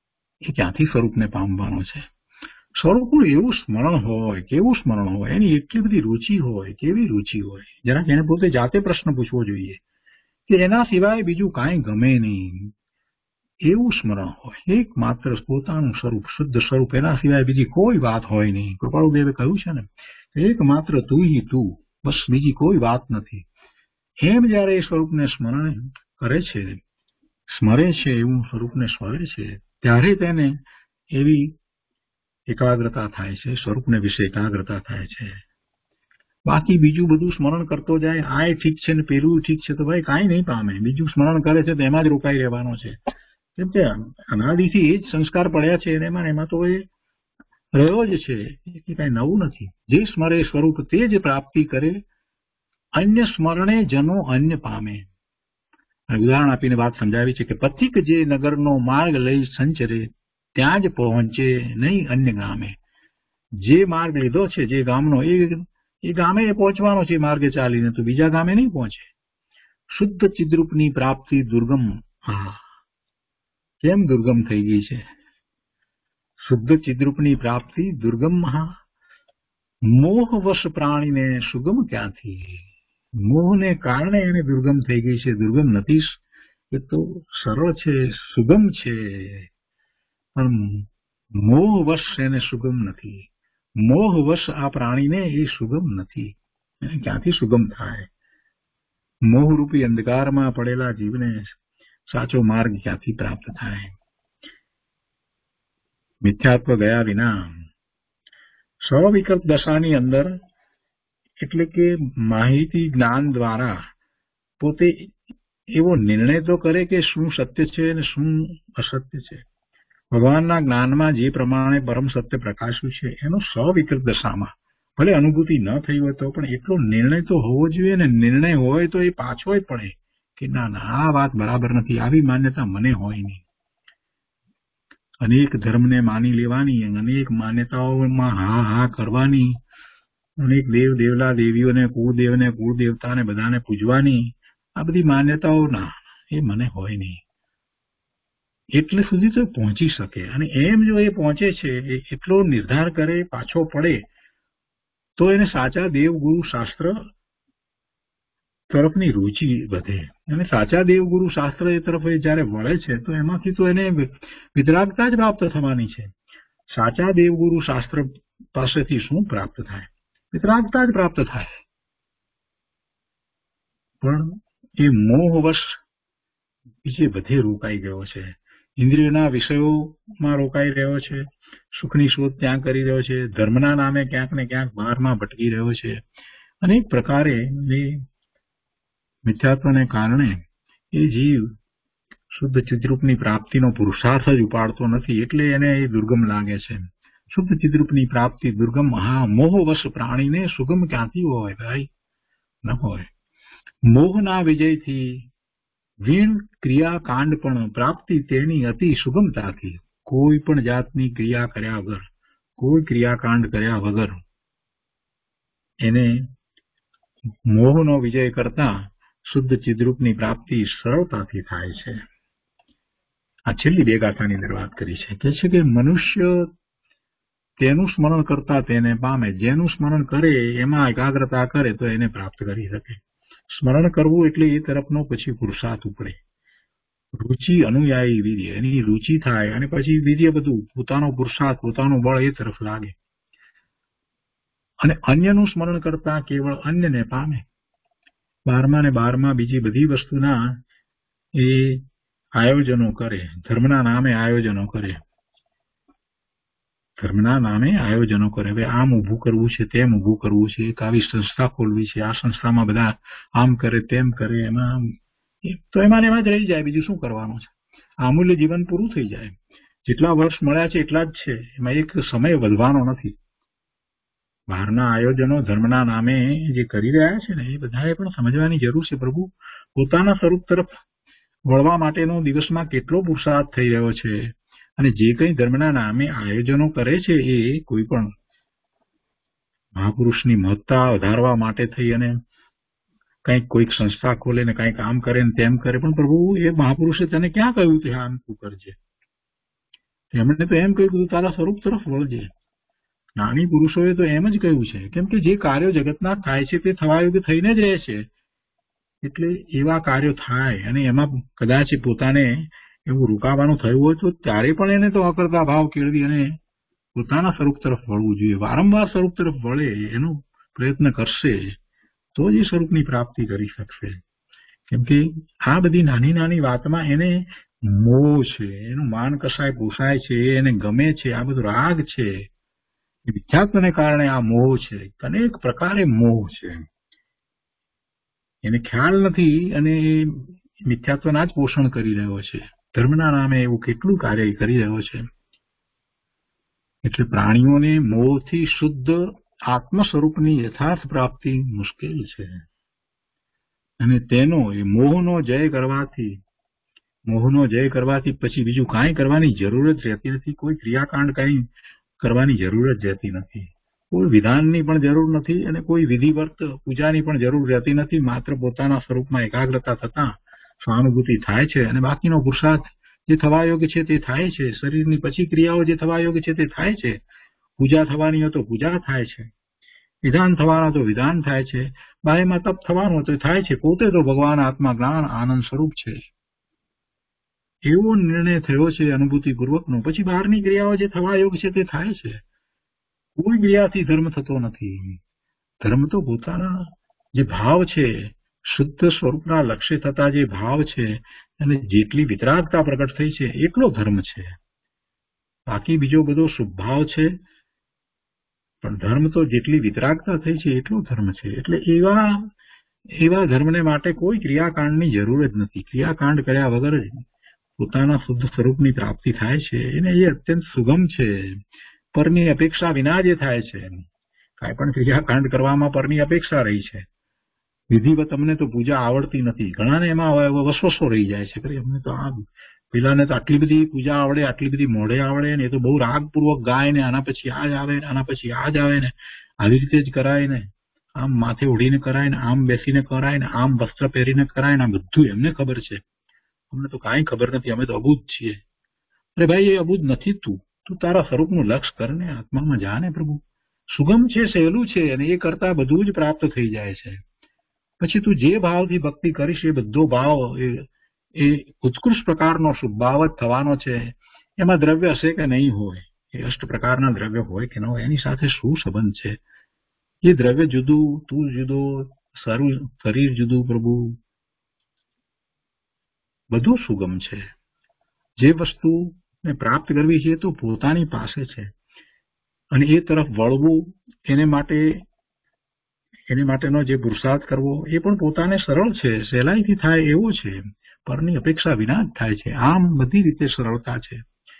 એ ક્યાંથી સ્વરૂપને પામવાનો છે? સ્વરૂપનું એવું સ્મરણ હોય, કેવું સ્મરણ હોય, એની એટલી બધી રુચિ હોય, કેવી રુચિ હોય, જરાક એને પોતે જાતે પ્રશ્ન પૂછવો જોઈએ કે એના સિવાય બીજું કાંઈ ગમે નહીં, એવું સ્મરણ હોય. એકમાત્ર પોતાનું સ્વરૂપ, શુદ્ધ સ્વરૂપ, એના સિવાય બીજી કોઈ વાત હોય નહીં. કૃપાળુદેવે કહ્યું છે ને, એકમાત્ર તું હિ તું, બસ બીજી કોઈ વાત નથી. એમ જયારે એ સ્વરૂપને સ્મરણ કરે છે, સ્મરે છે, એવું સ્વરૂપને સ્મરે છે, ત્યારે તેને એવી એકાગ્રતા થાય છે, સ્વરૂપને વિશે એકાગ્રતા થાય છે. બાકી બીજું બધું સ્મરણ કરતો જાય, આ ઠીક છે ને પેલું ઠીક છે, તો ભાઈ કાંઈ નહીં પામે. બીજું સ્મરણ કરે છે તો એમાં જ રોકાઈ રહેવાનો છે. કેમ કે અનાદિથી એ જ સંસ્કાર પડ્યા છે અને એમાં એમાં તો એ રહ્યો જ છે, એ કાંઈ નવું નથી. જે સ્મરે સ્વરૂપ તે જ પ્રાપ્તિ કરે, અન્ય સ્મરણે જનો અન્ય પામે. ઉદાહરણ આપીને વાત સમજાવી છે કે પથિક જે નગરનો માર્ગ લઈ સંચરે, ત્યાં જ પહોંચે નહીં અન્ય ગામે. જે માર્ગ લીધો છે જે ગામનો, એ એ ગામે પહોંચવાનો છે માર્ગે ચાલીને, તો બીજા ગામે નહીં પહોંચે. શુદ્ધ ચિદ્રૂપની પ્રાપ્તિ દુર્ગમ. હા, કેમ દુર્ગમ થઈ ગઈ છે? શુદ્ધ ચિદ્રૂપની પ્રાપ્તિ દુર્ગમ. હા, મોહવશ પ્રાણીને સુગમ ક્યાંથી? મોહને કારણે એને દુર્ગમ થઈ ગઈ છે. દુર્ગમ નથી, એ તો સરળ છે, સુગમ છે, પણ મોહવશ એને સુગમ નથી. મોહવશ આ પ્રાણીને એ સુગમ નથી. એને ક્યાંથી સુગમ થાય? મોહરૂપી અંધકારમાં પડેલા જીવને સાચો માર્ગ ક્યાંથી પ્રાપ્ત થાય? મિથ્યાત્વ ગયા વિના સ્વવિકલ્પ દશાની અંદર, એટલે કે માહિતી જ્ઞાન દ્વારા પોતે એવો નિર્ણય તો કરે કે શું સત્ય છે અને શું અસત્ય છે. ભગવાનના જ્ઞાનમાં જે પ્રમાણે પરમ સત્ય પ્રકાશ્યું છે એનો સ્વવિકલ્પ દશામાં ભલે અનુભૂતિ ન થઈ હોય તો પણ એટલો નિર્ણય તો હોવો જોઈએ ને. નિર્ણય હોય તો એ પાછોય પડે કે ના ના, આ વાત બરાબર નથી, આવી માન્યતા મને હોય નહીં. અનેક ધર્મને માની લેવાની, અનેક માન્યતાઓમાં હા હા કરવાની, અનેક દેવ દેવલા દેવીઓને, કુળદેવને, કુળદેવતાને બધાને પૂજવાની, આ બધી માન્યતાઓ ના, એ મને હોય નહીં. એટલે સુધી તો પહોંચી શકે. અને એમ જો એ પહોંચે છે, એટલો નિર્ધાર કરે, પાછો પડે, તો એને સાચા દેવગુરુ શાસ્ત્ર તરફની રુચિ વધે. અને સાચા દેવગુરુ શાસ્ત્ર એ તરફ જયારે વળે છે તો એમાંથી તો એને વિતરાગતા જ પ્રાપ્ત થવાની છે. સાચા દેવગુરુ શાસ્ત્ર પાસેથી શું પ્રાપ્ત થાય? વિતરાગતા જ પ્રાપ્ત થાય. પણ એ મોહવશ બીજે બધે રોકાઈ ગયો છે, ઇન્દ્રિયોના વિષયોમાં રોકાઈ રહ્યો છે, સુખની શોધ ત્યાં કરી રહ્યો છે, ધર્મના નામે ક્યાંક ને ક્યાંક બહારમાં ભટકી રહ્યો છે. અનેક પ્રકારે એ મિથ્યાત્વને કારણે એ જીવ શુદ્ધ ચિદ્રૂપની પ્રાપ્તિનો પુરુષાર્થ જ ઉપાડતો નથી, એટલે એને એ દુર્ગમ લાગે છે. શુદ્ધ ચિદ્રૂપની પ્રાપ્તિ દુર્ગમ. હા, મોહવશ પ્રાણીને સુગમ ક્યાંથી હોય ભાઈ? ન હોય. મોહના વિજયથી વીણ ક્રિયાકાંડ પણ પ્રાપ્તિ તેની અતિ સુગમતાથી. કોઈ પણ જાતની ક્રિયા કર્યા વગર, કોઈ ક્રિયાકાંડ કર્યા વગર એને મોહનો વિજય કરતા શુદ્ધ ચિદ્રૂપની પ્રાપ્તિ સરળતાથી થાય છે. આ છેલ્લી બે ગાથાની અંદર વાત કરી છે. કે છે કે મનુષ્ય તેનું સ્મરણ કરતા તેને પામે. જેનું સ્મરણ કરે એમાં એકાગ્રતા કરે તો એને પ્રાપ્ત કરી શકે. સ્મરણ કરવું એટલે એ તરફનો પછી પુરુષાર્થ ઉપડે. રુચિ અનુયાયી વીર્ય, એની રુચિ થાય અને પછી વીર્ય બધું પોતાનો પુરુષાર્થ, પોતાનું બળ એ તરફ લાગે. અને અન્યનું સ્મરણ કરતા કેવળ અન્યને પામે. બારમા ને બારમા બીજી બધી વસ્તુના એ આયોજનો કરે, ધર્મના નામે આયોજનો કરે, ધર્મના નામે આયોજનો કરે. હવે આમ ઊભું કરવું છે, તેમ ઊભું કરવું છે, એક આવી સંસ્થા ખોલવી છે, આ સંસ્થામાં બધા આમ કરે તેમ કરે, એમાં તો એમાં એમાં જ રહી જાય. બીજું શું કરવાનું છે? અમૂલ્ય જીવન પૂરું થઈ જાય. જેટલા વર્ષ મળ્યા છે એટલા જ છે, એમાં એક સમય વધવાનો નથી. બહારના આયોજનો ધર્મના નામે જે કરી રહ્યા છે ને, એ બધાએ પણ સમજવાની જરૂર છે. પ્રભુ પોતાના સ્વરૂપ તરફ વળવા માટેનો દિવસમાં કેટલો પુરુષાર્થ થઈ રહ્યો છે. અને જે કંઈ ધર્મના નામે આયોજનો કરે છે એ કોઈ પણ મહાપુરુષની મહત્તા વધારવા માટે થઈ અને કંઈક કોઈક સંસ્થા ખોલે ને કંઈક આમ કરે ને તેમ કરે. પણ પ્રભુ એ મહાપુરુષે તને ક્યાં કહ્યું કે આમ તું કરજે? એમણે તો એમ કહ્યું કે તું તારા સ્વરૂપ તરફ વળજે. જ્ઞાની પુરુષોએ તો એમ જ કહ્યું છે, કેમ કે જે કાર્યો જગતના થાય છે તે થવા યોગ્ય થઈને જ રહે છે. એટલે એવા કાર્યો થાય અને એમાં કદાચ પોતાને એવું રોકાવાનું થયું હોય તો ત્યારે પણ એને તો અકર્તા ભાવ કેળવી અને પોતાના સ્વરૂપ તરફ વળવું જોઈએ. વારંવાર સ્વરૂપ તરફ વળે, એનો પ્રયત્ન કરશે તો જ એ સ્વરૂપની પ્રાપ્તિ કરી શકશે. કેમ કે આ બધી નાની નાની વાતમાં એને મોહ છે, એનું માન કસાય પોસાય છે, એને ગમે છે, આ બધો રાગ છે. મિથ્યાત્વને કારણે આ મોહ છે, અનેક પ્રકારે મોહ છે. એને ખ્યાલ નથી અને મિથ્યાત્વના જ પોષણ કરી રહ્યો છે. ધર્મના નામે એવું કેટલું કાર્ય કરી રહ્યો છે. એટલે પ્રાણીઓને મોહથી શુદ્ધ આત્મ સ્વરૂપની યથાર્થ પ્રાપ્તિ મુશ્કેલ છે. અને તેનો એ મોહનો જય કરવાથી મોહનો જય કરવાથી પછી બીજું કાંઈ કરવાની જરૂર જ રહેતી નથી. કોઈ ક્રિયાકાંડ કાંઈ કરવાની જરૂર જ રહેતી નથી. કોઈ વિધાનની પણ જરૂર નથી અને કોઈ વિધિવર્ત પૂજાની પણ જરૂર રહેતી નથી. માત્ર પોતાના સ્વરૂપમાં એકાગ્રતા થતા સહાનુભૂતિ થાય છે અને બાકીનો પુરુષાર્થ જે થવા યોગ્ય છે તે થાય છે. શરીરની પછી ક્રિયાઓ જે થવા યોગ્ય છે તે થાય છે. પૂજા થવાની હોય તો પૂજા થાય છે, વિધાન થવાના તો વિધાન થાય છે, બાહ્યમાં તપ થવાનું તો થાય છે. પોતે તો ભગવાન આત્મા જ્ઞાન આનંદ સ્વરૂપ છે. એવો નિર્ણય થયો છે અનુભૂતિપૂર્વકનો. પછી બહારની ક્રિયાઓ જે થવા યોગ્ય છે તે થાય છે. કોઈ ક્રિયાથી ધર્મ થતો નથી. ધર્મ તો પોતાના જે ભાવ છે, શુદ્ધ સ્વરૂપના લક્ષ્ય થતા જે ભાવ છે અને જેટલી વિતરાગતા પ્રગટ થઈ છે એટલો ધર્મ છે. બાકી બીજો બધો શુભભાવ છે, પણ ધર્મ તો જેટલી વિતરાગતા થઈ છે એટલો ધર્મ છે. એટલે એવા એવા ધર્મને માટે કોઈ ક્રિયાકાંડની જરૂર જ નથી. ક્રિયાકાંડ કર્યા વગર જ પોતાના શુદ્ધ સ્વરૂપની પ્રાપ્તિ થાય છે. એને એ અત્યંત સુગમ છે. પરની અપેક્ષા વિના જે થાય છે. કાંઈ પણ ક્રિયાકાંડ કરવામાં પરની અપેક્ષા રહી છે. વિધિવત અમને તો પૂજા આવડતી નથી. ઘણાને એમાં વસવસો રહી જાય છે. અમને તો આ પેલાને તો આટલી બધી પૂજા આવડે, આટલી બધી મોઢે આવડે ને, એ તો બહુ રાગપૂર્વક ગાય ને આના પછી આ જ આવે ને આના પછી આ જ આવે ને, આવી રીતે જ કરાય ને, આમ માથે ઓઢીને કરાય ને, આમ બેસીને કરાય ને, આમ વસ્ત્ર પહેરીને કરાય ને, આ બધું એમને ખબર છે. અમને તો કાંઈ ખબર નથી. અમે તો અબૂધ છીએ. અરે ભાઈ, એ અબૂધ નથી. તું તું તારા સ્વરૂપનું લક્ષ્ય કરને, આત્મામાં જા ને. પ્રભુ સુગમ છે, સહેલું છે અને એ કરતા બધું જ પ્રાપ્ત થઈ જાય છે. પછી તું જે ભાવથી ભક્તિ કરીશ એ બધો ભાવ એ ઉત્કૃષ્ટ પ્રકારનો શુભ ભાવ જ થવાનો છે. એમાં દ્રવ્ય હશે કે નહીં હોય, એ અષ્ટ પ્રકારના દ્રવ્ય હોય કે ન હોય, એની સાથે શું સંબંધ છે? એ દ્રવ્ય જુદું, તું જુદો, શરીર જુદું. પ્રભુ બધું સુગમ છે. જે વસ્તુને પ્રાપ્ત કરવી છે તો પોતાની પાસે છે અને એ તરફ વળવું, એને માટે એની માટેનો જે પુરુષાર્થ કરવો એ પણ પોતાને સરળ છે, સહેલાઈથી થાય એવો છે. પરની અપેક્ષા વિના જ થાય છે. આમ બધી રીતે સરળતા છે.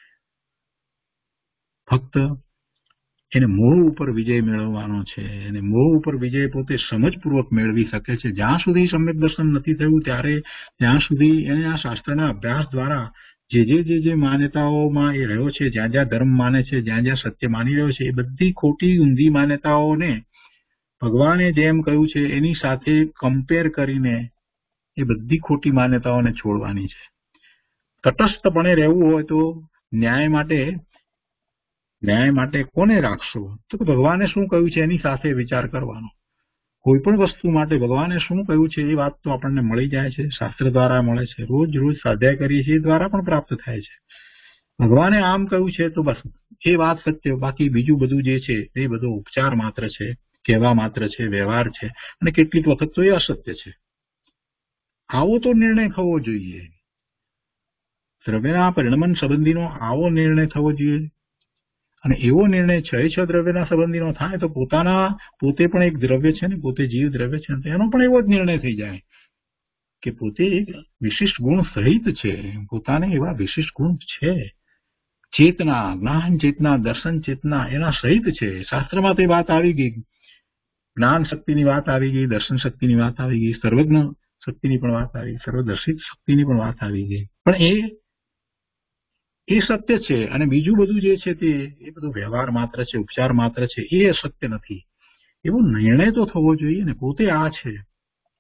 ફક્ત એને મોહ ઉપર વિજય મેળવવાનો છે. અને મોહ ઉપર વિજય પોતે સમજપૂર્વક મેળવી શકે છે. જ્યાં સુધી સમ્યક દર્શન નથી થયું ત્યારે ત્યાં સુધી એને આ શાસ્ત્રના અભ્યાસ દ્વારા જે જે જે જે માન્યતાઓમાં એ રહ્યો છે, જ્યાં જ્યાં ધર્મ માને છે, જ્યાં જ્યાં સત્ય માની રહ્યો છે, એ બધી ખોટી ઊંધી માન્યતાઓને ભગવાને જેમ કહ્યું છે એની સાથે કમ્પેર કરીને એ બધી ખોટી માન્યતાઓને છોડવાની છે. તટસ્થપણે રહેવું હોય તો ન્યાય માટે ન્યાય માટે કોને રાખશો? તો ભગવાને શું કહ્યું છે એની સાથે વિચાર કરવાનો. કોઈ પણ વસ્તુ માટે ભગવાને શું કહ્યું છે એ વાત તો આપણને મળી જાય છે, શાસ્ત્ર દ્વારા મળે છે. રોજ રોજ સ્વાધ્યાય કરીએ છીએ એ દ્વારા પણ પ્રાપ્ત થાય છે. ભગવાને આમ કહ્યું છે તો બસ એ વાત સત્ય. બાકી બીજું બધું જે છે એ બધો ઉપચાર માત્ર છે, કહેવા માત્ર છે, વ્યવહાર છે અને કેટલીક વખત તો એ અસત્ય છે. આવો તો નિર્ણય થવો જોઈએ. દ્રવ્યના પરિણમન સંબંધીનો આવો નિર્ણય થવો જોઈએ. અને એવો નિર્ણય છ છ દ્રવ્યના સંબંધીનો થાય તો પોતાના પોતે પણ એક દ્રવ્ય છે ને, પોતે જીવ દ્રવ્ય છે ને, એનો પણ એવો જ નિર્ણય થઈ જાય કે પોતે એક વિશિષ્ટ ગુણ સહિત છે. પોતાને એવા વિશિષ્ટ ગુણ છે. ચેતના, જ્ઞાન ચેતના, દર્શન ચેતના એના સહિત છે. શાસ્ત્રમાં તે વાત આવી ગઈ. જ્ઞાન શક્તિની વાત આવી ગઈ, દર્શન શક્તિની વાત આવી ગઈ, સર્વજ્ઞ શક્તિની પણ વાત આવી, સર્વદર્શિત શક્તિની પણ વાત આવી ગઈ. પણ એ એ સત્ય છે અને બીજું બધું જે છે તે એ બધું વ્યવહાર માત્ર છે, ઉપચાર માત્ર છે. એ સત્ય નથી. એવો નિર્ણય તો થવો જોઈએ ને, પોતે આ છે.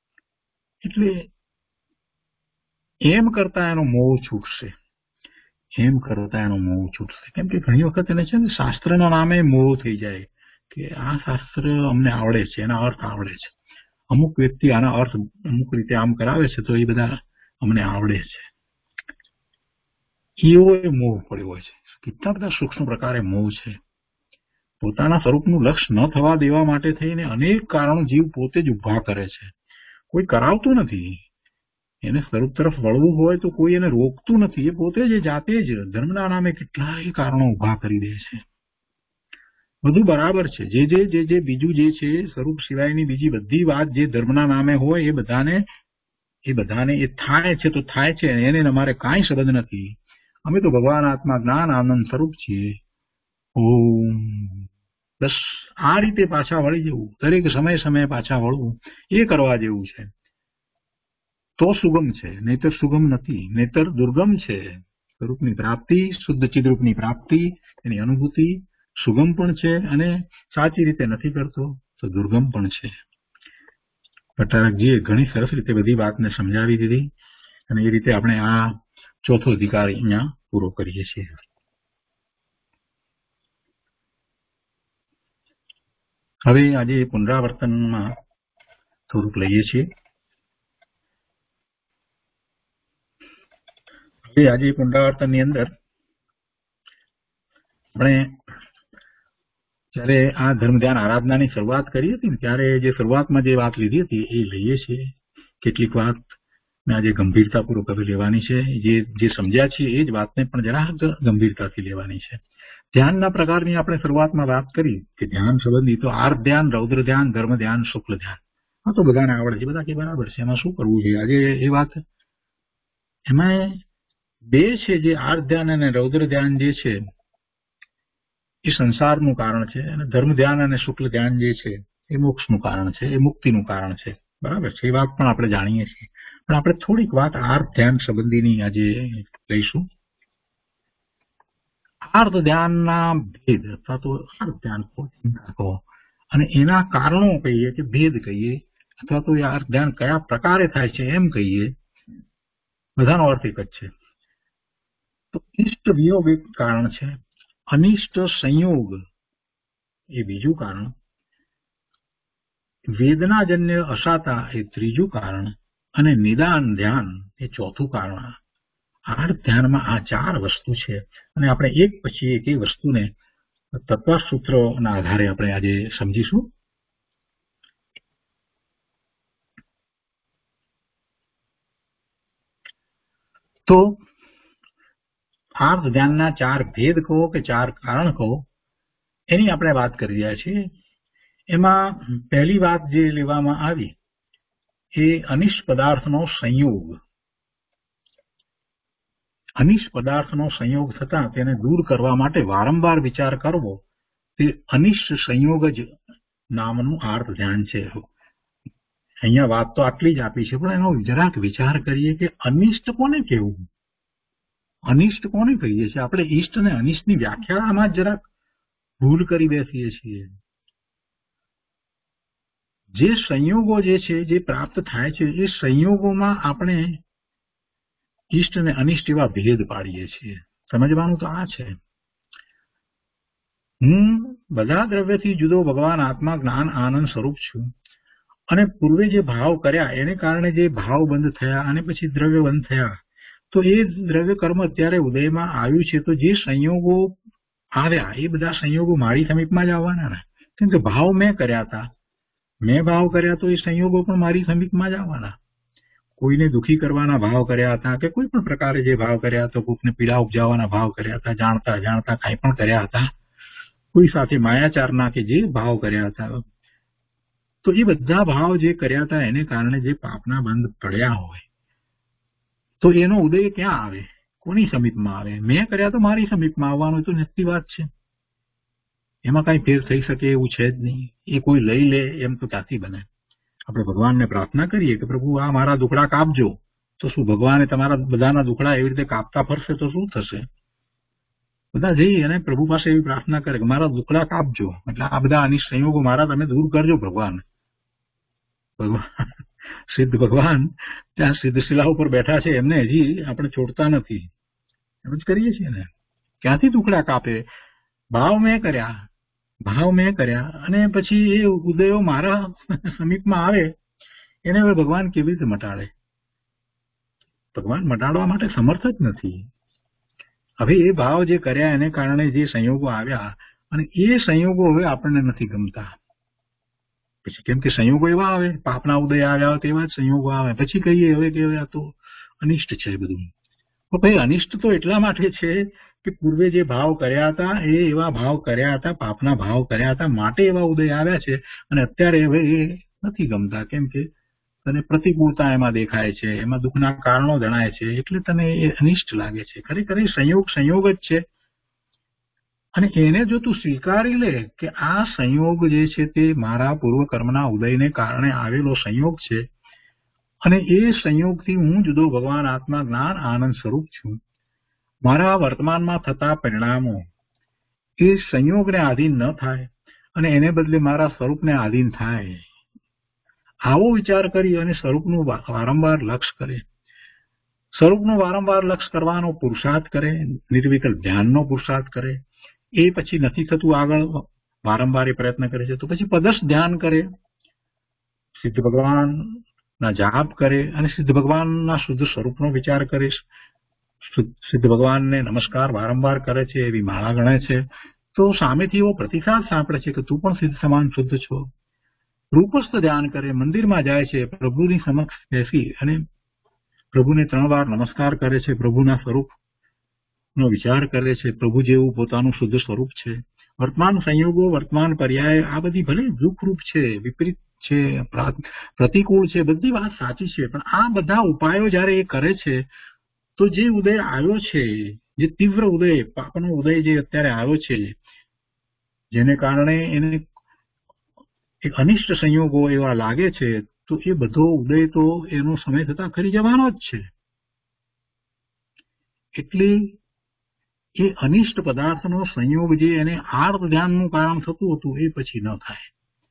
એટલે એમ કરતા એનો મોહ છૂટશે. એમ કરતા એનો મોહ છૂટશે. કેમ કે ઘણી વખત એને છે ને શાસ્ત્રના નામે મોહ થઈ જાય કે આ શાસ્ત્ર અમને આવડે છે, એના અર્થ આવડે છે, અમુક વ્યક્તિ આના અર્થ અમુક રીતે આમ કરાવે છે તો એ બધા અમને આવડે છે. એવો એ મોહ પડ્યો હોય છે. કેટલા બધા સૂક્ષ્મ પ્રકારે મોહ છે. પોતાના સ્વરૂપનું લક્ષ્ય ન થવા દેવા માટે થઈને અનેક કારણો જીવ પોતે જ ઉભા કરે છે. કોઈ કરાવતું નથી. એને સ્વરૂપ તરફ વળવું હોય તો કોઈ એને રોકતું નથી. એ પોતે જ જાતે જ ધર્મના નામે કેટલાય કારણો ઉભા કરી દે છે. બધું બરાબર છે. જે જે જે જે બીજું જે છે સ્વરૂપ સિવાયની બીજી બધી વાત જે ધર્મના નામે હોય એ બધાને એ બધાને એ થાય છે તો થાય છે. એને અમારે કાંઈ સંબંધ નથી. અમે તો ભગવાન આત્મા જ્ઞાન આનંદ સ્વરૂપ છીએ. ઓમ. બસ આ રીતે પાછા વળી જવું, દરેક સમય સમયે પાછા વળવું, એ કરવા જેવું છે. તો સુગમ છે, નહીતર સુગમ નથી, નહીતર દુર્ગમ છે. સ્વરૂપની પ્રાપ્તિ, શુદ્ધ ચિદરૂપની પ્રાપ્તિ, એની અનુભૂતિ સુગમ પણ છે અને સાચી રીતે નથી કરતો તો દુર્ગમ પણ છે. ભટ્ટારકજીએ ઘણી સરસ રીતે બધી વાતને સમજાવી દીધી અને એ રીતે આપણે આ ચોથો અધિકાર અહીંયા પૂરો કરીએ છીએ. હવે આજે પુનરાવર્તનમાં થોડુંક લઈએ છીએ. હવે આજે પુનરાવર્તનની અંદર આપણે જયારે આ ધર્મ ધ્યાન આરાધનાની શરૂઆત કરી હતી ને ત્યારે જે શરૂઆતમાં જે વાત લીધી હતી એ લઈએ છીએ. કેટલીક વાત મેં આજે ગંભીરતાપૂર્વક હવે લેવાની છે. જે જે સમજ્યા છીએ એ જ વાતને પણ જરા ગંભીરતાથી લેવાની છે. ધ્યાનના પ્રકારની આપણે શરૂઆતમાં વાત કરી કે ધ્યાન સંબંધી તો આર્ત ધ્યાન, રૌદ્ર ધ્યાન, ધર્મ ધ્યાન, શુક્લ ધ્યાન, આ તો બધાને આવડે છે. બધા કે બરાબર છે, એમાં શું કરવું જોઈએ. આજે એ વાત એમાં બે છે, જે આર્ત ધ્યાન અને રૌદ્ર ધ્યાન જે છે એ સંસારનું કારણ છે અને ધર્મ ધ્યાન અને શુક્લ ધ્યાન જે છે એ મોક્ષનું કારણ છે, એ મુક્તિનું કારણ છે. બરાબર છે, એ વાત પણ આપણે જાણીએ છીએ. પણ આપણે થોડીક વાત આર્ત ધ્યાન સંબંધીની આજે લઈશું. આર્ત ધ્યાનના ભેદ અથવા તો આર્ત ધ્યાન કહો અને એના કારણો કહીએ કે ભેદ કહીએ અથવા તો એ આર્ત ધ્યાન કયા પ્રકારે થાય છે એમ કહીએ, બધાનો અર્થ એક જ છે. તો ઇષ્ટ વિયોગ એક કારણ છે, અનિષ્ટ સંયોગ એ બીજું કારણ, વેદનાજન્ય અસાતા એ ત્રીજું કારણ અને નિદાન ધ્યાન એ ચોથું કારણ. આર્ત ધ્યાનમાં આ ચાર વસ્તુ છે અને આપણે એક પછી એક એ વસ્તુને તત્વસૂત્રોના આધારે આપણે આજે સમજીશું. તો આર્ત ધ્યાનના ચાર ભેદ કહો કે ચાર કારણ કહો એની આપણે વાત કરી રહ્યા છીએ. એમાં પહેલી વાત જે લેવામાં આવી એ અનિષ્ટ પદાર્થનો સંયોગ. અનિષ્ટ પદાર્થનો સંયોગ થતા તેને દૂર કરવા માટે વારંવાર વિચાર કરવો તે અનિષ્ટ સંયોગ જ નામનું આર્ત ધ્યાન છે. અહીંયા વાત તો આટલી જ આપી છે પણ એનો જરાક વિચાર કરીએ કે અનિષ્ટ કોને કહેવું, અનિષ્ટ કોને કહીએ છીએ. આપણે ઇષ્ટ અને અનિષ્ટની વ્યાખ્યામાં જરાક ભૂલ કરી બેસીએ છીએ. જે સંયોગો જે છે જે પ્રાપ્ત થાય છે એ સંયોગોમાં આપણે ઇષ્ટ અને અનિષ્ટ એવા ભેદ પાડીએ છીએ. સમજવાનું તો આ છે, હું બધા દ્રવ્યથી જુદો ભગવાન આત્મા જ્ઞાન આનંદ સ્વરૂપ છું અને પૂર્વે જે ભાવ કર્યા એને કારણે જે ભાવ બંધ થયા અને પછી દ્રવ્ય બંધ થયા તો એ દ્રવ્ય કર્મ અત્યારે ઉદયમાં આવ્યું છે. તો જે સંયોગો આવ્યા એ બધા સંયોગો મારી સમીપમાં જ આવવાના ને, કેમ કે ભાવ મેં કર્યા હતા, મેં ભાવ કર્યા તો એ સંયોગો પણ મારી સમીપમાં જ આવવાના. કોઈને દુઃખી કરવાના ભાવ કર્યા હતા કે કોઈ પણ પ્રકારે જે ભાવ કર્યા હતા, કોઈને પીડા ઉપજાવવાના ભાવ કર્યા હતા, જાણતા જાણતા કાંઈ પણ કર્યા હતા, કોઈ સાથે માયાચારના કે જે ભાવ કર્યા હતા, તો એ બધા ભાવ જે કર્યા હતા એને કારણે જે પાપના બંધ પડ્યા હોય તો એનો ઉદય ક્યાં આવે, કોની સમીપમાં આવે. મેં કર્યા તો મારી સમીપમાં આવવાનું, તો નક્કી વાત છે. એમાં કઈ ફેર થઈ શકે એવું છે જ નહીં. એ કોઈ લઈ લે એમ તો ક્યાંથી બને. આપણે ભગવાનને પ્રાર્થના કરીએ કે પ્રભુ આ મારા દુખડા કાપજો, તો શું ભગવાને તમારા બધાના દુખડા એવી રીતે કાપતા ફરશે તો શું થશે. બધા જઈ અને પ્રભુ પાસે એવી પ્રાર્થના કરે કે મારા દુખડા કાપજો, એટલે આ બધા આની સંયોગો મારા તમે દૂર કરજો ભગવાન. ભગવાન સિદ્ધ ભગવાન ત્યાં સિદ્ધ શિલા ઉપર બેઠા છે, એમને હજી આપણે છોડતા નથી. એમ જ કરીએ છીએ ને. ક્યાંથી ટુકડા કાપે? ભાવ મેં કર્યા, ભાવ મેં કર્યા, અને પછી એ ઉદયો મારા સમીપમાં આવે એને હવે ભગવાન કેવી રીતે મટાડે? ભગવાન મટાડવા માટે સમર્થ જ નથી. હવે એ ભાવ જે કર્યા એને કારણે જે સંયોગો આવ્યા, અને એ સંયોગો હવે આપણને નથી ગમતા. પછી કેમ કે સંયોગો એવા આવે, પાપના ઉદય આવ્યા તેવા જ સંયોગો આવે. પછી કહીએ હવે કે હવે આ તો અનિષ્ટ છે બધું. તો ભાઈ અનિષ્ટ તો એટલા માટે છે કે પૂર્વે જે ભાવ કર્યા હતા એ એવા ભાવ કર્યા હતા, પાપના ભાવ કર્યા હતા, માટે એવા ઉદય આવ્યા છે. અને અત્યારે હવે એ નથી ગમતા, કેમ કે તને પ્રતિકૂળતા એમાં દેખાય છે, એમાં દુઃખના કારણો જણાય છે, એટલે તને એ અનિષ્ટ લાગે છે. ખરેખર એ સંયોગ સંયોગ જ છે. અને એને જો તું સ્વીકારી લે કે આ સંયોગ જે છે તે મારા પૂર્વકર્મના ઉદયને કારણે આવેલો સંયોગ છે, અને એ સંયોગથી હું જુદો ભગવાન આત્મા જ્ઞાન આનંદ સ્વરૂપ છું. મારા વર્તમાનમાં થતા પરિણામો એ સંયોગને આધીન ન થાય અને એને બદલે મારા સ્વરૂપને આધીન થાય, આવો વિચાર કરી અને સ્વરૂપનું વારંવાર લક્ષ્ય કરે. સ્વરૂપનું વારંવાર લક્ષ્ય કરવાનો પુરુષાર્થ કરે, નિર્વિકલ્પ ધ્યાનનો પુરુષાર્થ કરે. એ પછી નથી થતું આગળ, વારંવાર એ પ્રયત્ન કરે છે, તો પછી પદસ્થ ધ્યાન કરે, સિદ્ધ ભગવાનના જાપ કરે, અને સિદ્ધ ભગવાનના શુદ્ધ સ્વરૂપનો વિચાર કરે, સિદ્ધ ભગવાનને નમસ્કાર વારંવાર કરે છે, એવી માળા ગણે છે. તો સામેથી એવો પ્રતિસાદ સાંપડે છે કે તું પણ સિદ્ધ સમાન શુદ્ધ છો. રૂપસ્થ ધ્યાન કરે, મંદિરમાં જાય છે, પ્રભુની સમક્ષ બેસી અને પ્રભુને ત્રણ વાર નમસ્કાર કરે છે, પ્રભુના સ્વરૂપનો વિચાર કરે છે, પ્રભુ જેવું પોતાનું શુદ્ધ સ્વરૂપ છે. વર્તમાન સંયોગો, વર્તમાન પર્યાય આ બધી ભલે દુઃખરૂપ છે, વિપરીત છે, પ્રતિકૂળ છે, બધી વાત સાચી છે, પણ આ બધા ઉપાયો જયારે એ કરે છે તો જે ઉદય આવ્યો છે, જે તીવ્ર ઉદય, પાપનો ઉદય જે અત્યારે આવ્યો છે, જેને કારણે એને એક અનિષ્ટ સંયોગો એવા લાગે છે, તો એ બધો ઉદય તો એનો સમય થતા ખરી જવાનો જ છે. એટલે એ અનિષ્ટ પદાર્થનો સંયોગ જે એને આર્ત ધ્યાનનું કારણ થતું હતું એ પછી ન થાય.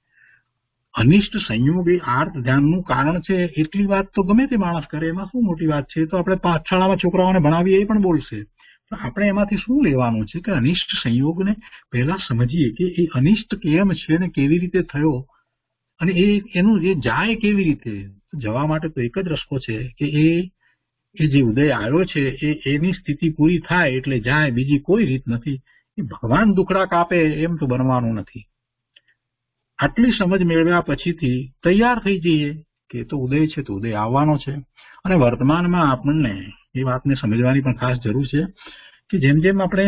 અનિષ્ટ સંયોગ એ આર્ત ધ્યાનનું કારણ છે, એટલી વાત તો ગમે તે માણસ કરે, એમાં શું મોટી વાત છે? તો આપણે પાઠશાળામાં છોકરાઓને ભણાવીએ એ પણ બોલશે. તો આપણે એમાંથી શું લેવાનું છે કે અનિષ્ટ સંયોગને પહેલા સમજીએ કે એ અનિષ્ટ કેમ છે ને કેવી રીતે થયો, અને એ એનું જે જાય કેવી રીતે. જવા માટે તો એક જ રસ્તો છે કે એ એ જે ઉદય આવ્યો છે એ એની સ્થિતિ પૂરી થાય એટલે જાય, બીજી કોઈ રીત નથી. એ ભગવાન દુખડા કાપે એમ તો બનવાનું નથી. આટલી સમજ મેળવ્યા પછીથી તૈયાર થઈ જઈએ કે તો ઉદય છે તો ઉદય આવવાનો છે. અને વર્તમાનમાં આપણને એ વાતને સમજવાની પણ ખાસ જરૂર છે કે જેમ જેમ આપણે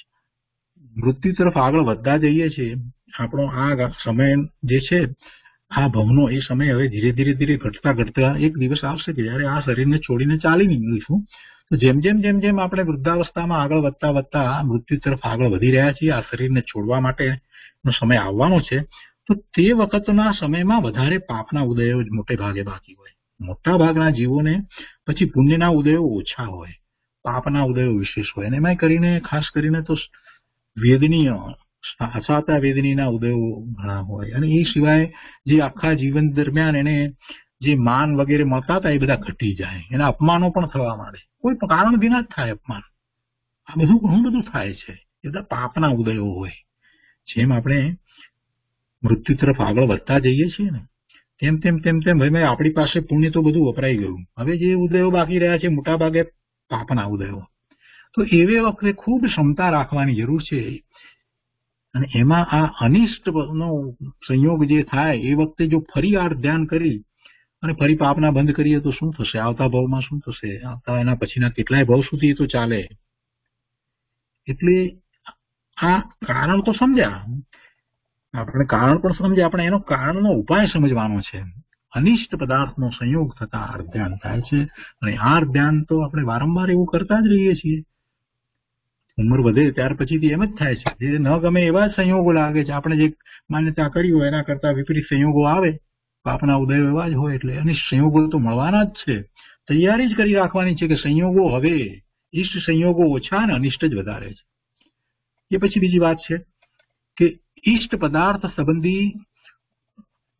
મૃત્યુ તરફ આગળ વધતા જઈએ છીએ, આપણો આ સમય જે છે આ ભવનો એ સમય હવે ધીરે ધીરે ધીરે ઘટતા ઘટતા એક દિવસ આવશે કે જયારે આ શરીરને છોડીને ચાલી નીકળીશું. તો જેમ જેમ જેમ જેમ આપણે વૃદ્ધાવસ્થામાં આગળ વધતા વધતા મૃત્યુ તરફ આગળ વધી રહ્યા છીએ, આ શરીરને છોડવા માટેનો સમય આવવાનો છે, તો તે વખતના સમયમાં વધારે પાપના ઉદયો જ મોટે ભાગે બાકી હોય. મોટા ભાગના જીવોને પછી પુણ્યના ઉદયો ઓછા હોય, પાપના ઉદયો વિશેષ હોય. અને એમાં કરીને ખાસ કરીને તો વેદનીય સાચા વેદનીના ઉદયો ઘણા હોય. અને એ સિવાય જે આખા જીવન દરમિયાન એને જે માન વગેરે મળતા હતા એ બધા ઘટી જાય, એના અપમાનો પણ થવા માંડે. કોઈ કારણ વિના જ થાય અપમાન. આ બધું ઘણું બધું થાય છે, એ બધા પાપના ઉદયો હોય. જેમ આપણે મૃત્યુ તરફ આગળ વધતા જઈએ છીએ ને તેમ તેમ તેમ તેમ ભાઈ આપણી પાસે પુણ્ય તો બધું વપરાઈ ગયું. હવે જે ઉદયો બાકી રહ્યા છે મોટા ભાગે પાપના ઉદયો. તો એવે વખતે ખૂબ ક્ષમતા રાખવાની જરૂર છે. અને એમાં આ અનિષ્ટનો સંયોગ જે થાય એ વખતે જો ફરી આ ધ્યાન કરી અને ફરી પાપના બંધ કરીએ તો શું થશે? આવતા ભાવમાં શું થશે? આવતા એના પછીના કેટલાય ભાવ સુધી તો ચાલે. એટલે આ કારણ તો સમજ્યા આપણે, કારણ પણ સમજ્યા આપણે, એનો કારણનો ઉપાય સમજવાનો છે. અનિષ્ટ પદાર્થનો સંયોગ થતા આર ધ્યાન થાય છે, અને આર ધ્યાન તો આપણે વારંવાર એવું કરતા જ રહીએ છીએ. ઉંમર વધે ત્યાર પછીથી એમ જ થાય છે, જે ન ગમે એવા જ સંયોગો લાગે છે. આપણે જે માન્યતા કરી હોય એના કરતા વિપરીત સંયોગો આવે, પાપના ઉદયો એવા જ હોય, એટલે અનિષ્ટ સંયોગો તો મળવાના જ છે. તૈયારી જ કરી રાખવાની છે કે સંયોગો હવે ઈષ્ટ સંયોગો ઓછા અને અનિષ્ટ જ વધારે છે. એ પછી બીજી વાત છે કે ઈષ્ટ પદાર્થ સંબંધી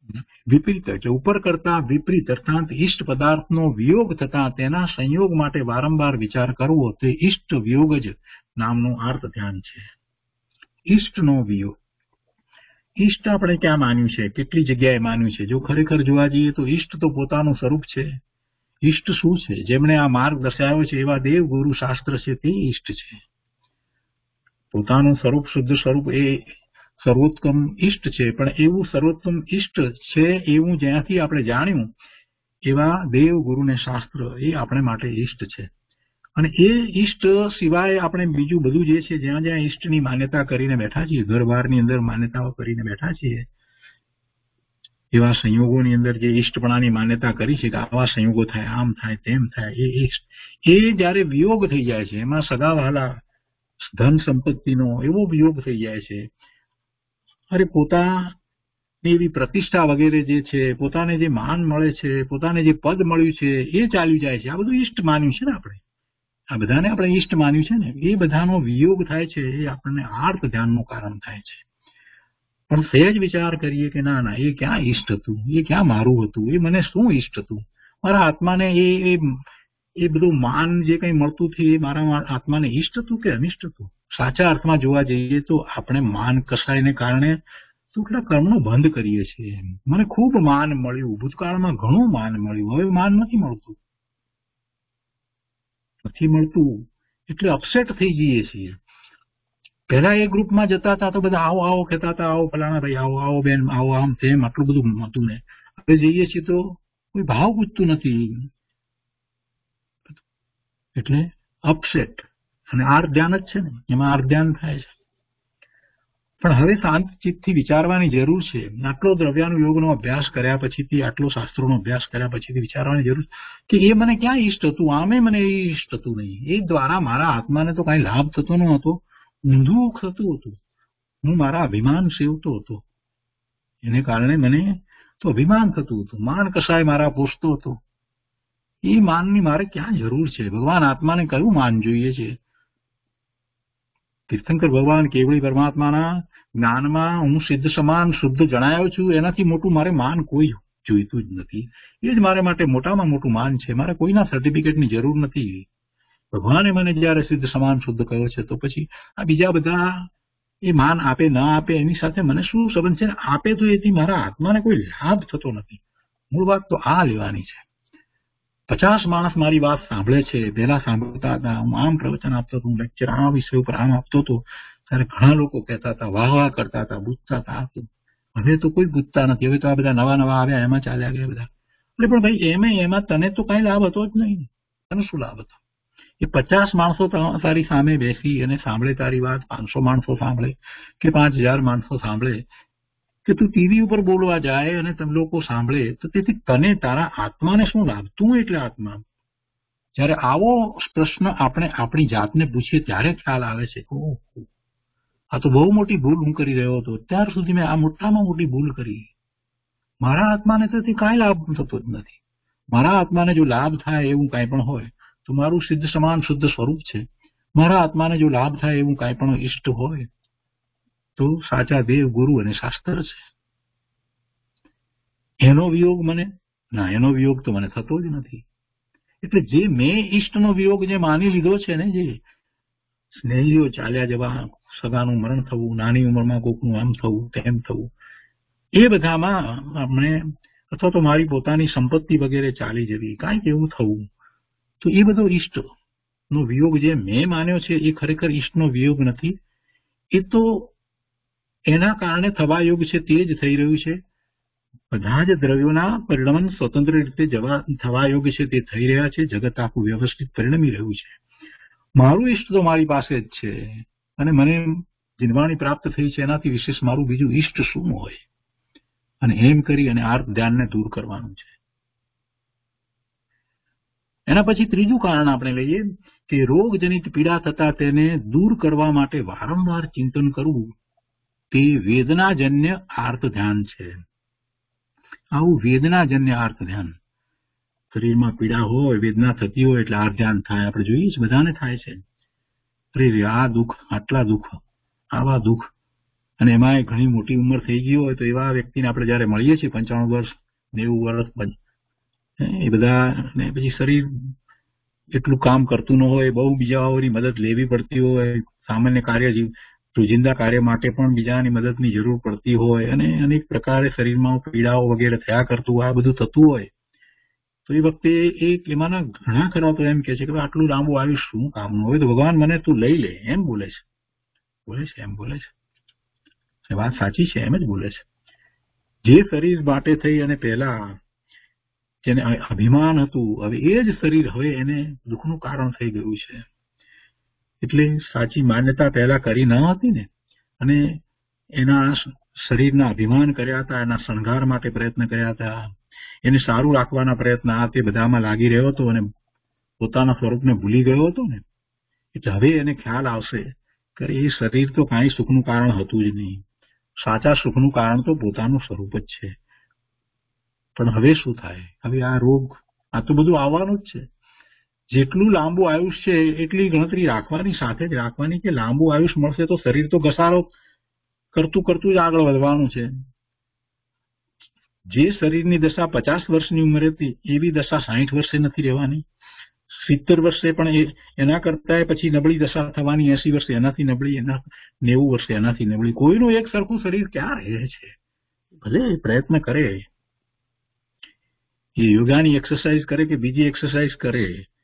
વિપરીત એટલે ઉપર કરતા વિપરીત અર્થાત ઇષ્ટ પદાર્થનો વિયોગ થતા તેના સંયોગ માટે વારંવાર વિચાર કરવો તે ઇષ્ટ વિયોગ જ નામનું આર્ત ધ્યાન છે. ઇષ્ટનો વિયોગ. ઇષ્ટ આપણે ક્યાં માન્યું છે, કેટલી જગ્યાએ માન્યું છે? જો ખરેખર જોવા જઈએ તો ઇષ્ટ તો પોતાનું સ્વરૂપ છે. ઇષ્ટ શું છે? જેમણે આ માર્ગ દર્શાવ્યો છે એવા દેવ ગુરુ શાસ્ત્ર છે તે ઇષ્ટ છે. પોતાનું સ્વરૂપ શુદ્ધ સ્વરૂપ એ સર્વોત્તમ ઇષ્ટ છે. પણ એવું સર્વોત્તમ ઇષ્ટ છે એવું જ્યાંથી આપણે જાણ્યું એવા દેવ ગુરુને શાસ્ત્ર એ આપણે માટે ઇષ્ટ છે. અને એ ઇષ્ટ સિવાય આપણે બીજું બધું જે છે જ્યાં જ્યાં ઇષ્ટની માન્યતા કરીને બેઠા છીએ, ઘર બહારની અંદર માન્યતાઓ કરીને બેઠા છીએ, એવા સંયોગોની અંદર જે ઇષ્ટપણાની માન્યતા કરી છે કે આવા સંયોગો થાય, આમ થાય, તેમ થાય, એ ઇષ્ટ એ જયારે વિયોગ થઈ જાય છે, એમાં સગાવાલા ધન સંપત્તિનો એવો વિયોગ થઈ જાય છે, અરે પોતાની એવી પ્રતિષ્ઠા વગેરે જે છે, પોતાને જે માન મળે છે, પોતાને જે પદ મળ્યું છે એ ચાલ્યું જાય છે. આ બધું ઇષ્ટ માન્યું છે ને આપણે, આ બધાને આપણે ઇષ્ટ માન્યું છે ને, એ બધાનો વિયોગ થાય છે એ આપણને આર્ત ધ્યાનનું કારણ થાય છે. પણ સહેજ વિચાર કરીએ કે ના ના એ ક્યાં ઇષ્ટ હતું, એ ક્યાં મારું હતું, એ મને શું ઇષ્ટ હતું? મારા આત્માને એ એ બધું માન જે કંઈ મળતું હતું એ મારા આત્માને ઇષ્ટ હતું કે અનિષ્ટ હતું? સાચા અર્થમાં જોવા જઈએ તો આપણે માન કસાયને કારણે કેટલા કર્મનો બંધ કરીએ છીએ. મને ખૂબ માન મળ્યું, ભૂતકાળમાં ઘણું માન મળ્યું, હવે માન નથી મળતું નથી મળતું એટલે અપસેટ થઈ જઈએ છીએ. પહેલા એ ગ્રુપમાં જતા હતા તો બધા આવો આવો કહેતા હતા, આવો ફલાણા ભાઈ, આવો આવો બેન, આવો આમ તેમ, આટલું બધું હતું ને. હવે જઈએ છીએ તો કોઈ ભાવ પૂછતું નથી, એટલે અપસેટ. અને આર્ત ધ્યાન જ છે ને, એમાં આર્ત ધ્યાન થાય છે. પણ હવે શાંત ચિત્તથી વિચારવાની જરૂર છે. આટલો દ્રવ્યાનુયોગનો અભ્યાસ કર્યા પછીથી, આટલો શાસ્ત્રોનો અભ્યાસ કર્યા પછીથી વિચારવાની જરૂર છે કે એ મને ક્યાં ઇષ્ટ હતું, આમે મને એ ઇષ્ટ હતું નહીં. એ દ્વારા મારા આત્માને તો કાંઈ લાભ થતો ન હતો, ઊંધું થતું હતું. હું મારા અભિમાન સેવતો હતો, એને કારણે મને તો અભિમાન થતું હતું, માન કસાય મારા પોષતો હતો. એ માનની મારે ક્યાં જરૂર છે? ભગવાન આત્માને કયું માન જોઈએ છે? તીર્થંકર ભગવાન કેવળી પરમાત્માના જ્ઞાનમાં હું સિદ્ધ સમાન શુદ્ધ જણાયો છું, એનાથી મોટું મારે માન કોઈ જોઈતું જ નથી. એ જ મારે માટે મોટામાં મોટું માન છે. મારે કોઈના સર્ટિફિકેટની જરૂર નથી. ભગવાને મને જયારે સિદ્ધ સમાન શુદ્ધ કહ્યો છે તો પછી આ બીજા બધા એ માન આપે ના આપે એની સાથે મને શું સંબંધ છે? આપે તો એથી મારા આત્માને કોઈ લાભ થતો નથી. મૂળ વાત તો આ લેવાની છે. પચાસ માણસ મારી વાત સાંભળે છે, પહેલા સાંભળતા હતા, હું આમ પ્રવચન આપતો હતો, હું લેક્ચર આ વિષય ઉપર આમ આપતો હતો, ત્યારે ઘણા લોકો કહેતા હતા, વાહ વાહ કરતા હતા, પૂછતા હતા. હવે તો કોઈ પૂછતા નથી. હવે તો આ બધા નવા નવા આવ્યા, એમાં ચાલ્યા ગયા બધા. એટલે પણ ભાઈ એમાં એમાં તને તો કઈ લાભ હતો જ નહીં. તને શું લાભ હતો? એ પચાસ માણસો તારી સામે બેસી અને સાંભળે તારી વાત, પાંચસો માણસો સાંભળે કે પાંચ હજાર માણસો સાંભળે કે તું ટીવી ઉપર બોલવા જાય અને તમે લોકો સાંભળે, તો તેથી તને તારા આત્માને શું લાભ? તું એટલે આત્મા. જયારે આવો પ્રશ્ન આપણે આપણી જાતને પૂછીએ ત્યારે ખ્યાલ આવે છે કે ઓહો, આ તો બહુ મોટી ભૂલ હું કરી રહ્યો હતો. અત્યાર સુધી મેં આ મોટામાં મોટી ભૂલ કરી. મારા આત્માને તેથી કાંઈ લાભ થતો જ નથી. મારા આત્માને જો લાભ થાય એવું કાંઈ પણ હોય તો મારું સિદ્ધ સમાન શુદ્ધ સ્વરૂપ છે. મારા આત્માને જો લાભ થાય એવું કાંઈ પણ ઇષ્ટ હોય તો સાચા દેવ ગુરુ અને શાસ્ત્ર છે. એનો વિયોગ મને ના એનો વિયોગ તો મને થતો જ નથી. એટલે જે મેં ઇષ્ટનો વિયોગ જે માની લીધો છે ને, જે સ્નેહીઓ ચાલ્યા જવા, સગાનું મરણ થવું, નાની ઉંમરમાં કોકનું આમ થવું, તેમ થવું, એ બધામાં આપણે અથવા તો મારી પોતાની સંપત્તિ વગેરે ચાલી જવી, કાંઈક એવું થવું, તો એ બધો ઇષ્ટનો વિયોગ જે મેં માન્યો છે એ ખરેખર ઇષ્ટનો વિયોગ નથી. એ તો એના કારણે થવા યોગ છે તે જ થઈ રહ્યું છે. બધા જ દ્રવ્યોના પરિણમન સ્વતંત્ર રીતે જવા થવા યોગ છે તે થઈ રહ્યા છે. જગત આખું વ્યવસ્થિત પરિણમી રહ્યું છે. મારું ઇષ્ટ તો મારી પાસે જ છે અને મને જીનવાણી પ્રાપ્ત થઈ છે, એનાથી વિશેષ મારું બીજું ઇષ્ટ શું હોય? અને એમ કરી અને આર્ત ધ્યાનને દૂર કરવાનું છે. એના પછી ત્રીજું કારણ આપણે લઈએ કે રોગજનિત પીડા થતા તેને દૂર કરવા માટે વારંવાર ચિંતન કરવું તે વેદનાજન્ય આર્ત ધ્યાન છે. આવું વેદનાજન્ય આર્ત ધ્યાન, શરીરમાં પીડા હોય, વેદના થતી હોય એટલે આર્ત ધ્યાન થાય. આપણે જોઈએ છીએ બધાને થાય છે. અરે આ દુઃખ, આટલા દુઃખ, આવા દુઃખ, અને એમાં ઘણી મોટી ઉંમર થઈ ગઈ હોય તો એવા વ્યક્તિને આપણે જયારે મળીએ છીએ પંચાણું વર્ષ નેવું વર્ષ એ બધા ને પછી શરીર એટલું કામ કરતું ન હોય, બહુ બીજાઓની મદદ લેવી પડતી હોય, સામાન્ય કાર્ય રોજિંદા કાર્ય માટે પણ બીજાની મદદની જરૂર પડતી હોય અને અનેક પ્રકારે શરીરમાં પીડાઓ વગેરે થયા કરતું હોય, આ બધું થતું હોય તો એ વખતે એક એમાંના ઘણા ખરા તો એમ કે છે કે આટલું લાંબુ આયુષ્ય શું કામનું હોય, તો ભગવાન મને તું લઈ લે એમ બોલે છે બોલે છે એમ બોલે છે વાત સાચી છે, એમ જ બોલે છે. જે શરીર માટે થઈ અને પહેલા જેને અભિમાન હતું, હવે એ જ શરીર હવે એને દુઃખનું કારણ થઈ ગયું છે. એટલે સાચી માન્યતા પહેલા કરી ન હતી ને, અને એના શરીરના અભિમાન કર્યા હતા, એના શણગાર માટે પ્રયત્ન કર્યા હતા, એને સારું રાખવાના પ્રયત્ન આ તે બધામાં લાગી રહ્યો હતો અને પોતાના સ્વરૂપને ભૂલી ગયો હતો ને, એટલે હવે એને ખ્યાલ આવશે કે એ શરીર તો કાંઈ સુખનું કારણ હતું જ નહીં, સાચા સુખનું કારણ તો પોતાનું સ્વરૂપ જ છે. પણ હવે શું થાય? હવે આ રોગ આ તો બધું આવવાનું જ છે. જેટલું લાંબુ આયુષ્ય છે એટલી ગણતરી રાખવાની, સાથે જ રાખવાની કે લાંબુ આયુષ્ય મળશે તો શરીર તો ઘસારો કરતું કરતું જ આગળ વધવાનું છે. જે શરીરની દશા પચાસ વર્ષની ઉંમરે હતી એવી દશા સાહીઠ વર્ષે નથી રહેવાની, સિત્તેર વર્ષે પણ એના કરતા પછી નબળી દશા થવાની, એસી વર્ષે એનાથી નબળી, એના નેવું વર્ષે એનાથી નબળી. કોઈનું એક સરખું શરીર ક્યાં રહે છે? ભલે પ્રયત્ન કરે, એ યોગાની એક્સરસાઇઝ કરે કે બીજી એક્સરસાઇઝ કરે,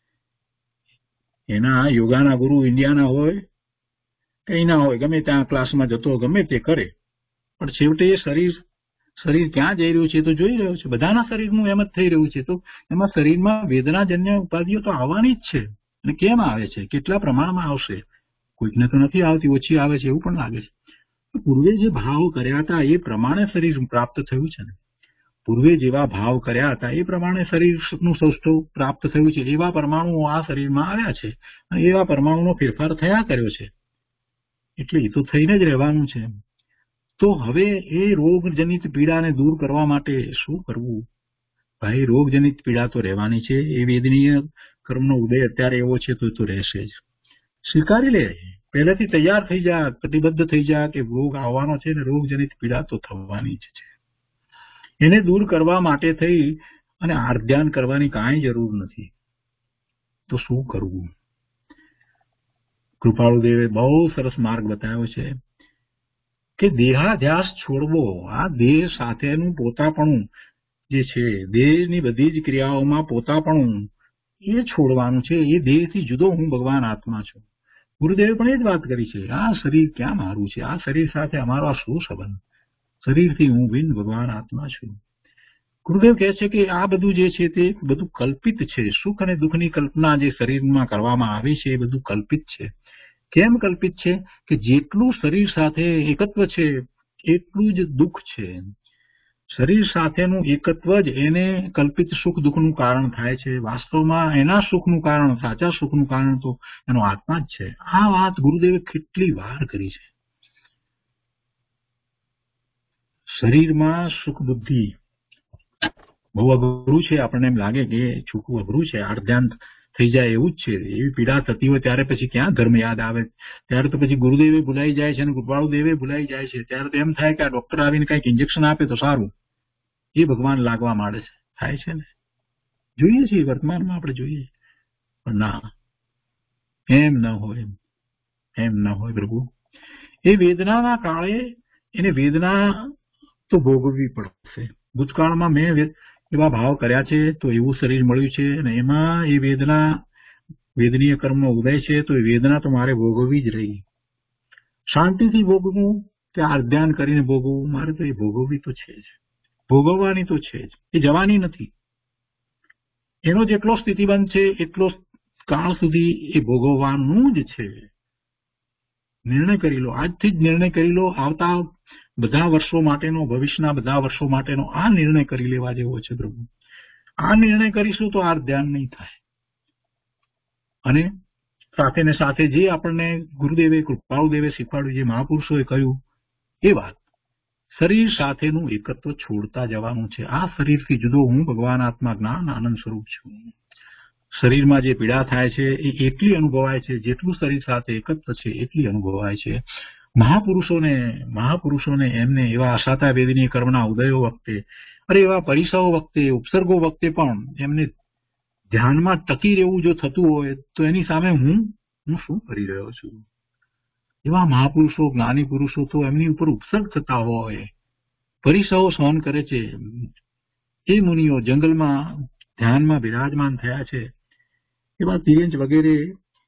એના યોગાના ગુરુ ઇન્ડિયાના હોય કઈ ના હોય, ગમે ત્યાં ક્લાસમાં જતો ગમે તે કરે, પણ છેવટે એ શરીર શરીર ક્યાં જઈ રહ્યું છે તો જોઈ રહ્યો છે. બધાના શરીરનું એમ જ થઈ રહ્યું છે, તો એમાં શરીરમાં વેદનાજન્ય ઉપાધિઓ તો આવવાની જ છે. અને કેમ આવે છે, કેટલા પ્રમાણમાં આવશે? કોઈકને તો નથી આવતી, ઓછી આવે છે એવું પણ લાગે છે. પૂર્વે જે ભાવ કર્યા હતા એ પ્રમાણે શરીર પ્રાપ્ત થયું છે ને, પૂર્વે જેવા ભાવ કર્યા હતા એ પ્રમાણે શરીરનું સૌષ્ઠવ પ્રાપ્ત થયું છે. એવા પરમાણુઓ આ શરીરમાં આવ્યા છે અને એવા પરમાણુનો ફેરફાર થયા કર્યો છે, એટલે એ તો થઈને જ રહેવાનું છે. તો હવે એ રોગજનિત પીડાને દૂર કરવા માટે શું કરવું? ભાઈ, રોગજનિત પીડા તો રહેવાની છે. એ વેદનીય કર્મનો ઉદય અત્યારે એવો છે તો તો રહેશે જ. સ્વીકારી લે, પહેલેથી તૈયાર થઈ જા, કટિબદ્ધ થઈ જા કે રોગ આવવાનો છે ને રોગજનિત પીડા તો થવાની જ છે. એને દૂર કરવા માટે થઈ અને આર્ધ્યાન કરવાની કાંઈ જરૂર નથી. તો શું કરવું? કૃપાળુ દેવે બહુ સરસ માર્ગ બતાવ્યો છે કે દેહાધ્યાસ છોડવો. આ દેહ સાથેનું પોતાપણું જે છે, દેહની બધી જ ક્રિયાઓમાં પોતાપણું એ છોડવાનું છે. એ દેહથી જુદો હું ભગવાન આત્મા છું. ગુરુદેવે પણ એ જ વાત કરી છે, આ શરીર ક્યાં મારું છે? આ શરીર સાથે અમારો આ શું સંબંધ? શરીરથી હું ભિન્ન ભગવાન આત્મા છું. ગુરુદેવ કહે છે કે આ બધું જે છે તે બધું કલ્પિત છે. સુખ અને દુઃખની કલ્પના જે શરીરમાં કરવામાં આવી છે એ બધું કલ્પિત છે. કેમ કલ્પિત છે? કે જેટલું શરીર સાથે એકત્વ છે એટલું જ દુઃખ છે. શરીર સાથેનું એકત્વ જ એને કલ્પિત સુખ દુઃખનું કારણ થાય છે. વાસ્તવમાં એના સુખનું કારણ, સાચા સુખનું કારણ તો એનો આત્મા જ છે. આ વાત ગુરુદેવે કેટલી વાર કરી છે. શરીરમાં સુખ બુદ્ધિ બહુ અઘરું છે. આપણને એમ લાગે કે છૂટવું અઘરું છે, આર્ધ્યાન થઈ જાય એવું જ છે. એવી પીડા થતી હોય ત્યારે પછી ક્યાં ધર્મ યાદ આવે? ત્યારે તો પછી ગુરુદેવે ભૂલાઈ જાય છે અને કૃપાળુ દેવે ભૂલાઈ જાય છે. ત્યારે તો એમ થાય કે આ ડોક્ટર આવીને કઈક ઇન્જેક્શન આપે તો સારું, એ ભગવાન લાગવા માંડે છે. થાય છે ને, જોઈએ છીએ વર્તમાનમાં આપણે જોઈએ. પણ ના, એમ ન હોય, એમ ન હોય પ્રભુ. એ વેદનાના કાળે એને વેદના તો ભોગવવી પડશે. ભૂતકાળમાં મેં એવા ભાવ કર્યા છે તો એવું શરીર મળ્યું છે અને એમાં એ વેદના, વેદનીય કર્મનો ઉદય છે તો એ વેદના તો મારે ભોગવવી જ રહી. શાંતિથી ભોગવવું કે આધ્યાન કરીને ભોગવવું, મારે તો એ ભોગવવી તો છે જ, ભોગવવાની તો છે જ. એ જવાની નથી. એનો જેટલો સ્થિતિબંધ છે એટલો કાળ સુધી એ ભોગવવાનું જ છે. નિર્ણય કરી લો, આજથી જ નિર્ણય કરી લો. આવતા બધા વર્ષો માટેનો, ભવિષ્યના બધા વર્ષો માટેનો આ નિર્ણય કરી લેવા જેવો છે પ્રભુ. આ નિર્ણય કરીશું તો આ ધ્યાન નહીં થાય. અને સાથે ને સાથે જે આપણને ગુરુદેવે, કૃપાળુ દેવે શીખવાડ્યું, જે મહાપુરુષોએ કહ્યું એ વાત, શરીર સાથેનું એકત્વ છોડતા જવાનું છે. આ શરીરથી જુદો હું ભગવાન આત્મા જ્ઞાન આનંદ સ્વરૂપ છું. શરીરમાં જે પીડા થાય છે એ એટલી અનુભવાય છે જેટલું શરીર સાથે એકત્વ છે એટલી અનુભવાય છે. મહાપુરુષોને મહાપુરુષોને એમને એવા અસાતા વેદનીય કર્મના ઉદયો વખતે, અરે એવા પરિસવો વખતે, ઉપસર્ગો વખતે પણ એમને ધ્યાનમાં ટકી રહેવું જો થતું હોય તો એની સામે હું હું શું કરી રહ્યો છું? એવા મહાપુરુષો, જ્ઞાની પુરુષો તો એમની ઉપર ઉપસર્ગ થતા હોય, પરિસવો સહન કરે છે. એ મુનિઓ જંગલમાં ધ્યાનમાં બિરાજમાન થયા છે, એવા તિર્યંચ વગેરે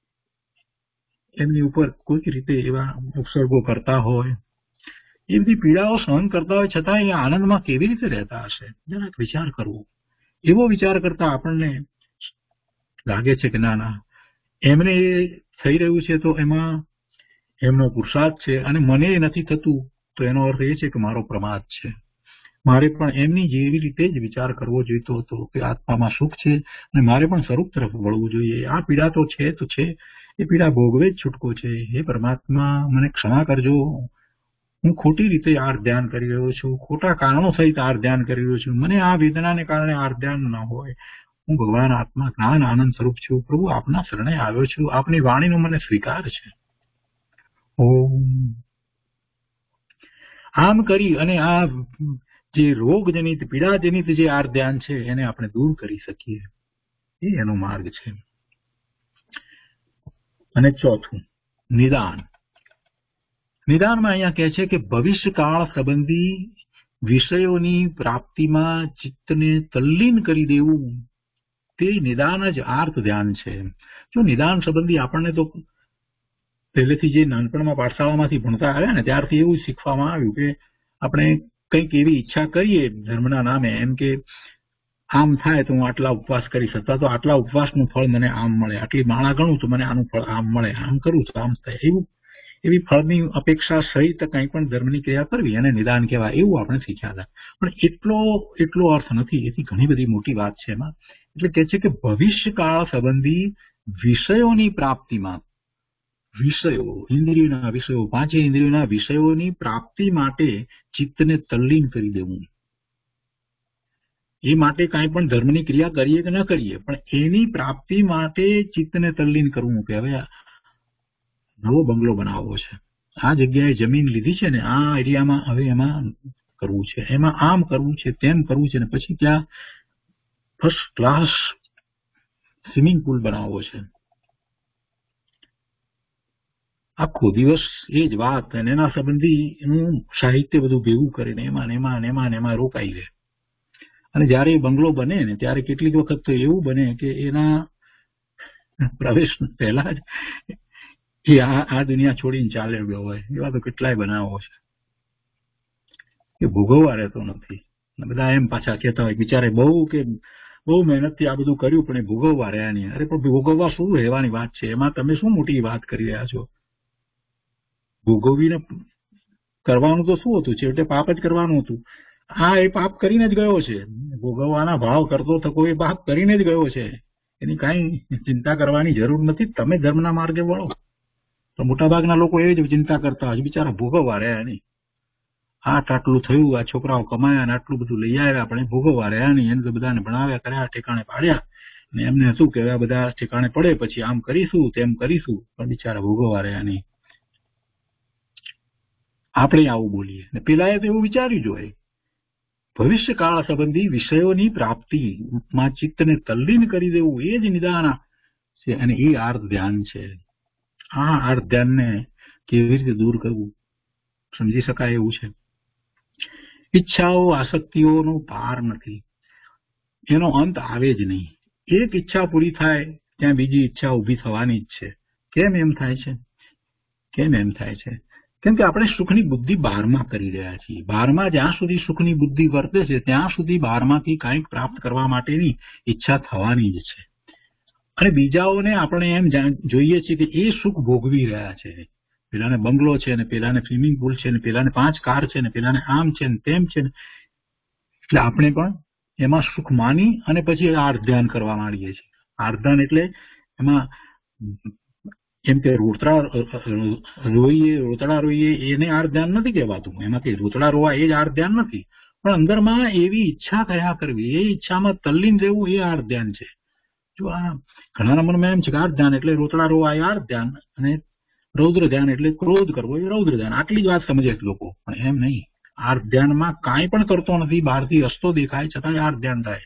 એમની ઉપર કોઈક રીતે એવા ઉપસર્ગો કરતા હોય, એ બધી પીડાઓ સહન કરતા હોય, છતાં એ આનંદમાં કેવી રીતે રહેતા હશે? જરાક વિચાર કરવો. એવો વિચાર કરતા આપણને લાગે છે કે ના ના, એમને એ થઈ રહ્યું છે તો એમાં એમનો પુરુષાર્થ છે, અને મને એ નથી થતું તો એનો અર્થ એ છે કે મારો પ્રમાદ છે. મારે પણ એમની જેવી રીતે જ વિચાર કરવો જોઈતો હતો કે આત્મામાં સુખ છે અને મારે પણ સ્વરૂપ તરફ વળવું જોઈએ. આ પીડા તો છે તો છે, એ પીડા ભોગવે જ છૂટકો છે. હે પરમાત્મા, મને ક્ષમા કરજો. હું ખોટી રીતે આર ધ્યાન કરી રહ્યો છું, ખોટા કારણો સહિત આર ધ્યાન કરી રહ્યો છું. મને આ વેદનાને કારણે આર ધ્યાન ન હોય. હું ભગવાન આત્મા જ્ઞાન આનંદ સ્વરૂપ છું. પ્રભુ, આપના શરણે આવ્યો છું. આપની વાણીનો મને સ્વીકાર છે. ઓમ. આમ કરી અને આ જે રોગજનિત, પીડાજનિત જે આર ધ્યાન છે એને આપણે દૂર કરી શકીએ, એ એનો માર્ગ છે. અને ચોથું, નિદાન. નિદાનમાં અહીંયા કહે છે કે ભવિષ્યકાળ સંબંધી વિષયોની પ્રાપ્તિમાં ચિત્તને તલ્લીન કરી દેવું, તે નિદાન જ આર્ત ધ્યાન છે. જો નિદાન સંબંધી આપણને તો પહેલેથી જે નાનપણમાં પાઠશાળામાંથી ભણતા આવ્યા ને ત્યારથી એવું શીખવામાં આવ્યું કે આપણે કંઈક એવી ઈચ્છા કરીએ ધર્મના નામે, એમ કે આમ થાય તો હું આટલા ઉપવાસ કરીશ, અથવા તો આટલા ઉપવાસનું ફળ મને આમ મળે, આટલી માળા ગણું તો મને આનું ફળ આમ મળે, આમ કરું તો આમ થાય. એવું એવી ફળની અપેક્ષા સહિત કંઈ પણ ધર્મની ક્રિયા કરવી અને નિદાન કહેવાય, એવું આપણે શીખ્યા હતા. પણ એટલો એટલો અર્થ નથી, એથી ઘણી બધી મોટી વાત છે એમાં. એટલે કહે છે કે ભવિષ્યકાળ સંબંધી વિષયોની પ્રાપ્તિમાં, વિષયો, ઇન્દ્રિયોના વિષયો, પાંચે ઇન્દ્રિયોના વિષયોની પ્રાપ્તિ માટે ચિત્તને તલ્લીન કરી દેવું. એ માટે કાંઈ પણ ધર્મની ક્રિયા કરીએ કે ન કરીએ, પણ એની પ્રાપ્તિ માટે ચિત્તને તલ્લીન કરવું. કે હવે નવો બંગલો બનાવવો છે, આ જગ્યાએ જમીન લીધી છે ને આ એરિયામાં હવે એમાં કરવું છે, એમાં આમ કરવું છે, તેમ કરવું છે, ને પછી ત્યાં ફર્સ્ટ ક્લાસ સ્વિમિંગ પુલ બનાવવો છે. આખો દિવસ એ જ વાત, અને એના સંબંધી એનું સાહિત્ય બધું ભેગું કરીને એમાં એમાં એમાં એમાં રોકાઈ રહે. અને જયારે એ બંગલો બને ને ત્યારે કેટલીક વખત તો એવું બને કે એના પ્રવેશ પહેલા જ એ આ આ દુનિયા છોડીને ચાલે ગયો હોય. એવા તો કેટલાય બનાવો છે કે ભોગવવા રહેતો નથી. બધા એમ પાછા કહેતા હોય બિચારે બહુ કે બહુ મહેનતથી આ બધું કર્યું પણ એ ભોગવવા રહ્યા નહીં. અરે પણ ભોગવવા શું રહેવાની વાત છે? એમાં તમે શું મોટી વાત કરી રહ્યા છો? ભોગવીને કરવાનું તો શું હતું? છેવટે પાપ જ કરવાનું હતું. આ એ પાપ કરીને જ ગયો છે. ભોગવવાના ભાવ કરતો થકો એ પાપ કરીને જ ગયો છે. એની કાંઈ ચિંતા કરવાની જરૂર નથી. તમે ધર્મના માર્ગે વળો. તો મોટાભાગના લોકો એ જ ચિંતા કરતા હોય બિચારા ભોગવવા રહ્યા નહીં. આટ આટલું થયું, આ છોકરાઓ કમાયા ને આટલું બધું લઈ આવ્યા, પણ એ ભોગવવા રહ્યા નહીં. એને તો બધાને ભણાવ્યા કર્યા, ઠેકાણે પાડ્યા, અને એમને શું કે આ બધા ઠેકાણે પડે પછી આમ કરીશું તેમ કરીશું, પણ બિચારા ભોગવવા રહ્યા નહીં. આપણે આવું બોલીએ ને પેલાએ તો એવું વિચાર્યું જ હોય. ભવિષ્યકાળ સંબંધી વિષયોની પ્રાપ્તિમાં ચિત્તને તલ્લીન કરી દેવું, એ જ નિદાન છે, અને એ આર્ત ધ્યાન છે. આ આર્ત ધ્યાનને કેવી રીતે દૂર કરવું સમજી શકાય એવું છે. ઈચ્છાઓ, આસક્તિઓનો પાર નથી, એનો અંત આવે જ નહીં. એક ઈચ્છા પૂરી થાય ત્યાં બીજી ઈચ્છા ઊભી થવાની જ છે. કેમ એમ થાય છે? કેમ એમ થાય છે? કેમ કે આપણે સુખની બુદ્ધિ બહારમાં કરી રહ્યા છીએ. બહારમાં જ્યાં સુધી સુખની બુદ્ધિ વર્તે છે ત્યાં સુધી બહારમાંથી કંઈક પ્રાપ્ત કરવા માટેની ઈચ્છા થવાની જ છે. અને બીજાઓને આપણે એમ જોઈએ છીએ કે એ સુખ ભોગવી રહ્યા છે. પેલાને બંગલો છે ને પેલાને સ્વિમિંગ પુલ છે ને પેલાને પાંચ કાર છે ને પેલાને આમ છે ને તેમ છે ને, એટલે આપણે પણ એમાં સુખ માની અને પછી આર્ત ધ્યાન કરવા માંડીએ છીએ. આર્ત ધ્યાન એટલે એમાં એમ કે રોતડા રોઈએ રોતડા રોઈએ એને આર્ત ધ્યાન નથી કહેવાતું. એમાંથી રોતડા રોવા એ જ આર્ત ધ્યાન નથી, પણ અંદરમાં એવી ઈચ્છા થયા કરવી, એ ઈચ્છામાં તલ્લીન રહેવું, એ આર્ત ધ્યાન છે. જો આ ઘણાના મનમાં એમ છે કે આર્ત ધ્યાન એટલે રોતડા રોવા એ આર્ત ધ્યાન, અને રૌદ્ર ધ્યાન એટલે ક્રોધ કરવો એ રૌદ્ર ધ્યાન, આટલી જ વાત સમજે લોકો. પણ એમ નહીં, આ ધ્યાનમાં કાંઈ પણ કરતો નથી, બહારથી રસ્તો દેખાય છતાં આ ધ્યાન થાય.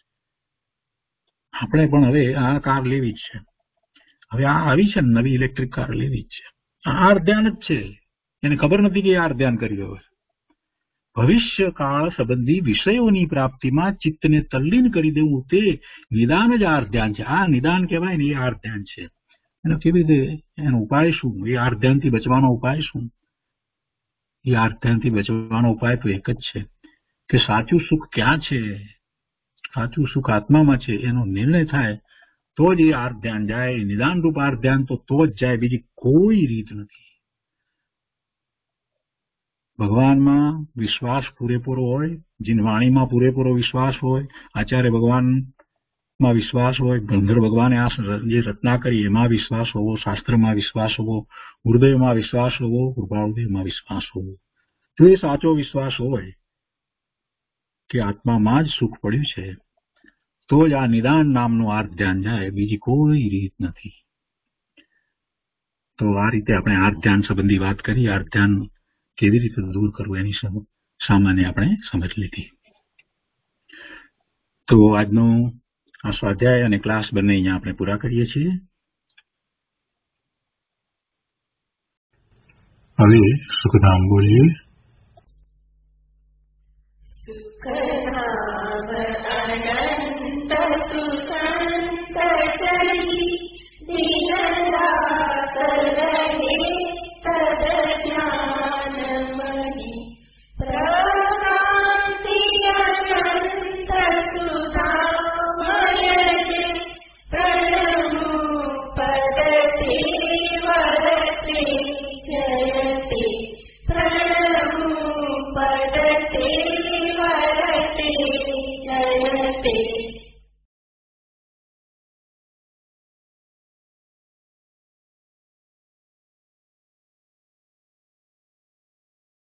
આપણે પણ હવે આ કાર લેવી જ છે, હવે આ આવી છે ને નવી ઇલેક્ટ્રિક કાર લેવી જ છે, આ ધ્યાન જ છે. એને ખબર નથી કે આ ધ્યાન કરી રહ્યો છે. ભવિષ્ય કાળ સંબંધી વિષયોની પ્રાપ્તિમાં ચિત્તને તલ્લીન કરી દેવું તે નિદાન જ આર ધ્યાન છે. આ નિદાન કહેવાય ને એ આર ધ્યાન છે. એનો કેવી રીતે, એનો ઉપાય શું? એ આર ધ્યાનથી બચવાનો ઉપાય શું? એ આર ધ્યાનથી બચવાનો ઉપાય તો એક જ છે કે સાચું સુખ ક્યાં છે, સાચું સુખ આત્મામાં છે, એનો નિર્ણય થાય તો જ એ આર ધ્યાન જાય. નિદાન રૂપ આર ધ્યાન તો તો જ જાય, બીજી કોઈ રીત નથી. ભગવાનમાં વિશ્વાસ પૂરેપૂરો હોય, જીન વાણીમાં પૂરેપૂરો વિશ્વાસ હોય, આચાર્ય ભગવાનમાં વિશ્વાસ હોય, ગંધર ભગવાને આ જે રચના કરી એમાં વિશ્વાસ હોવો, શાસ્ત્રમાં વિશ્વાસ હોવો, હૃદયમાં વિશ્વાસ હોવો, કૃપાહૃદયમાં વિશ્વાસ હોવો. જો એ સાચો વિશ્વાસ હોય કે આત્મામાં જ સુખ પડ્યું છે તો જ આ નિદાન નામનું આર ધ્યાન જાય, બીજી કોઈ રીત નથી. તો આ રીતે આપણે આર ધ્યાન સંબંધી વાત કરી. આર ધ્યાન કેવી રીતે દૂર કરવું એની સામાન્ય આપણે સમજ લીધી. તો આજનો આ સ્વાધ્યાય અને ક્લાસ બંને અહીંયા આપણે પૂરા કરીએ છીએ. હવે સુખધામ બોલીએ. Jayate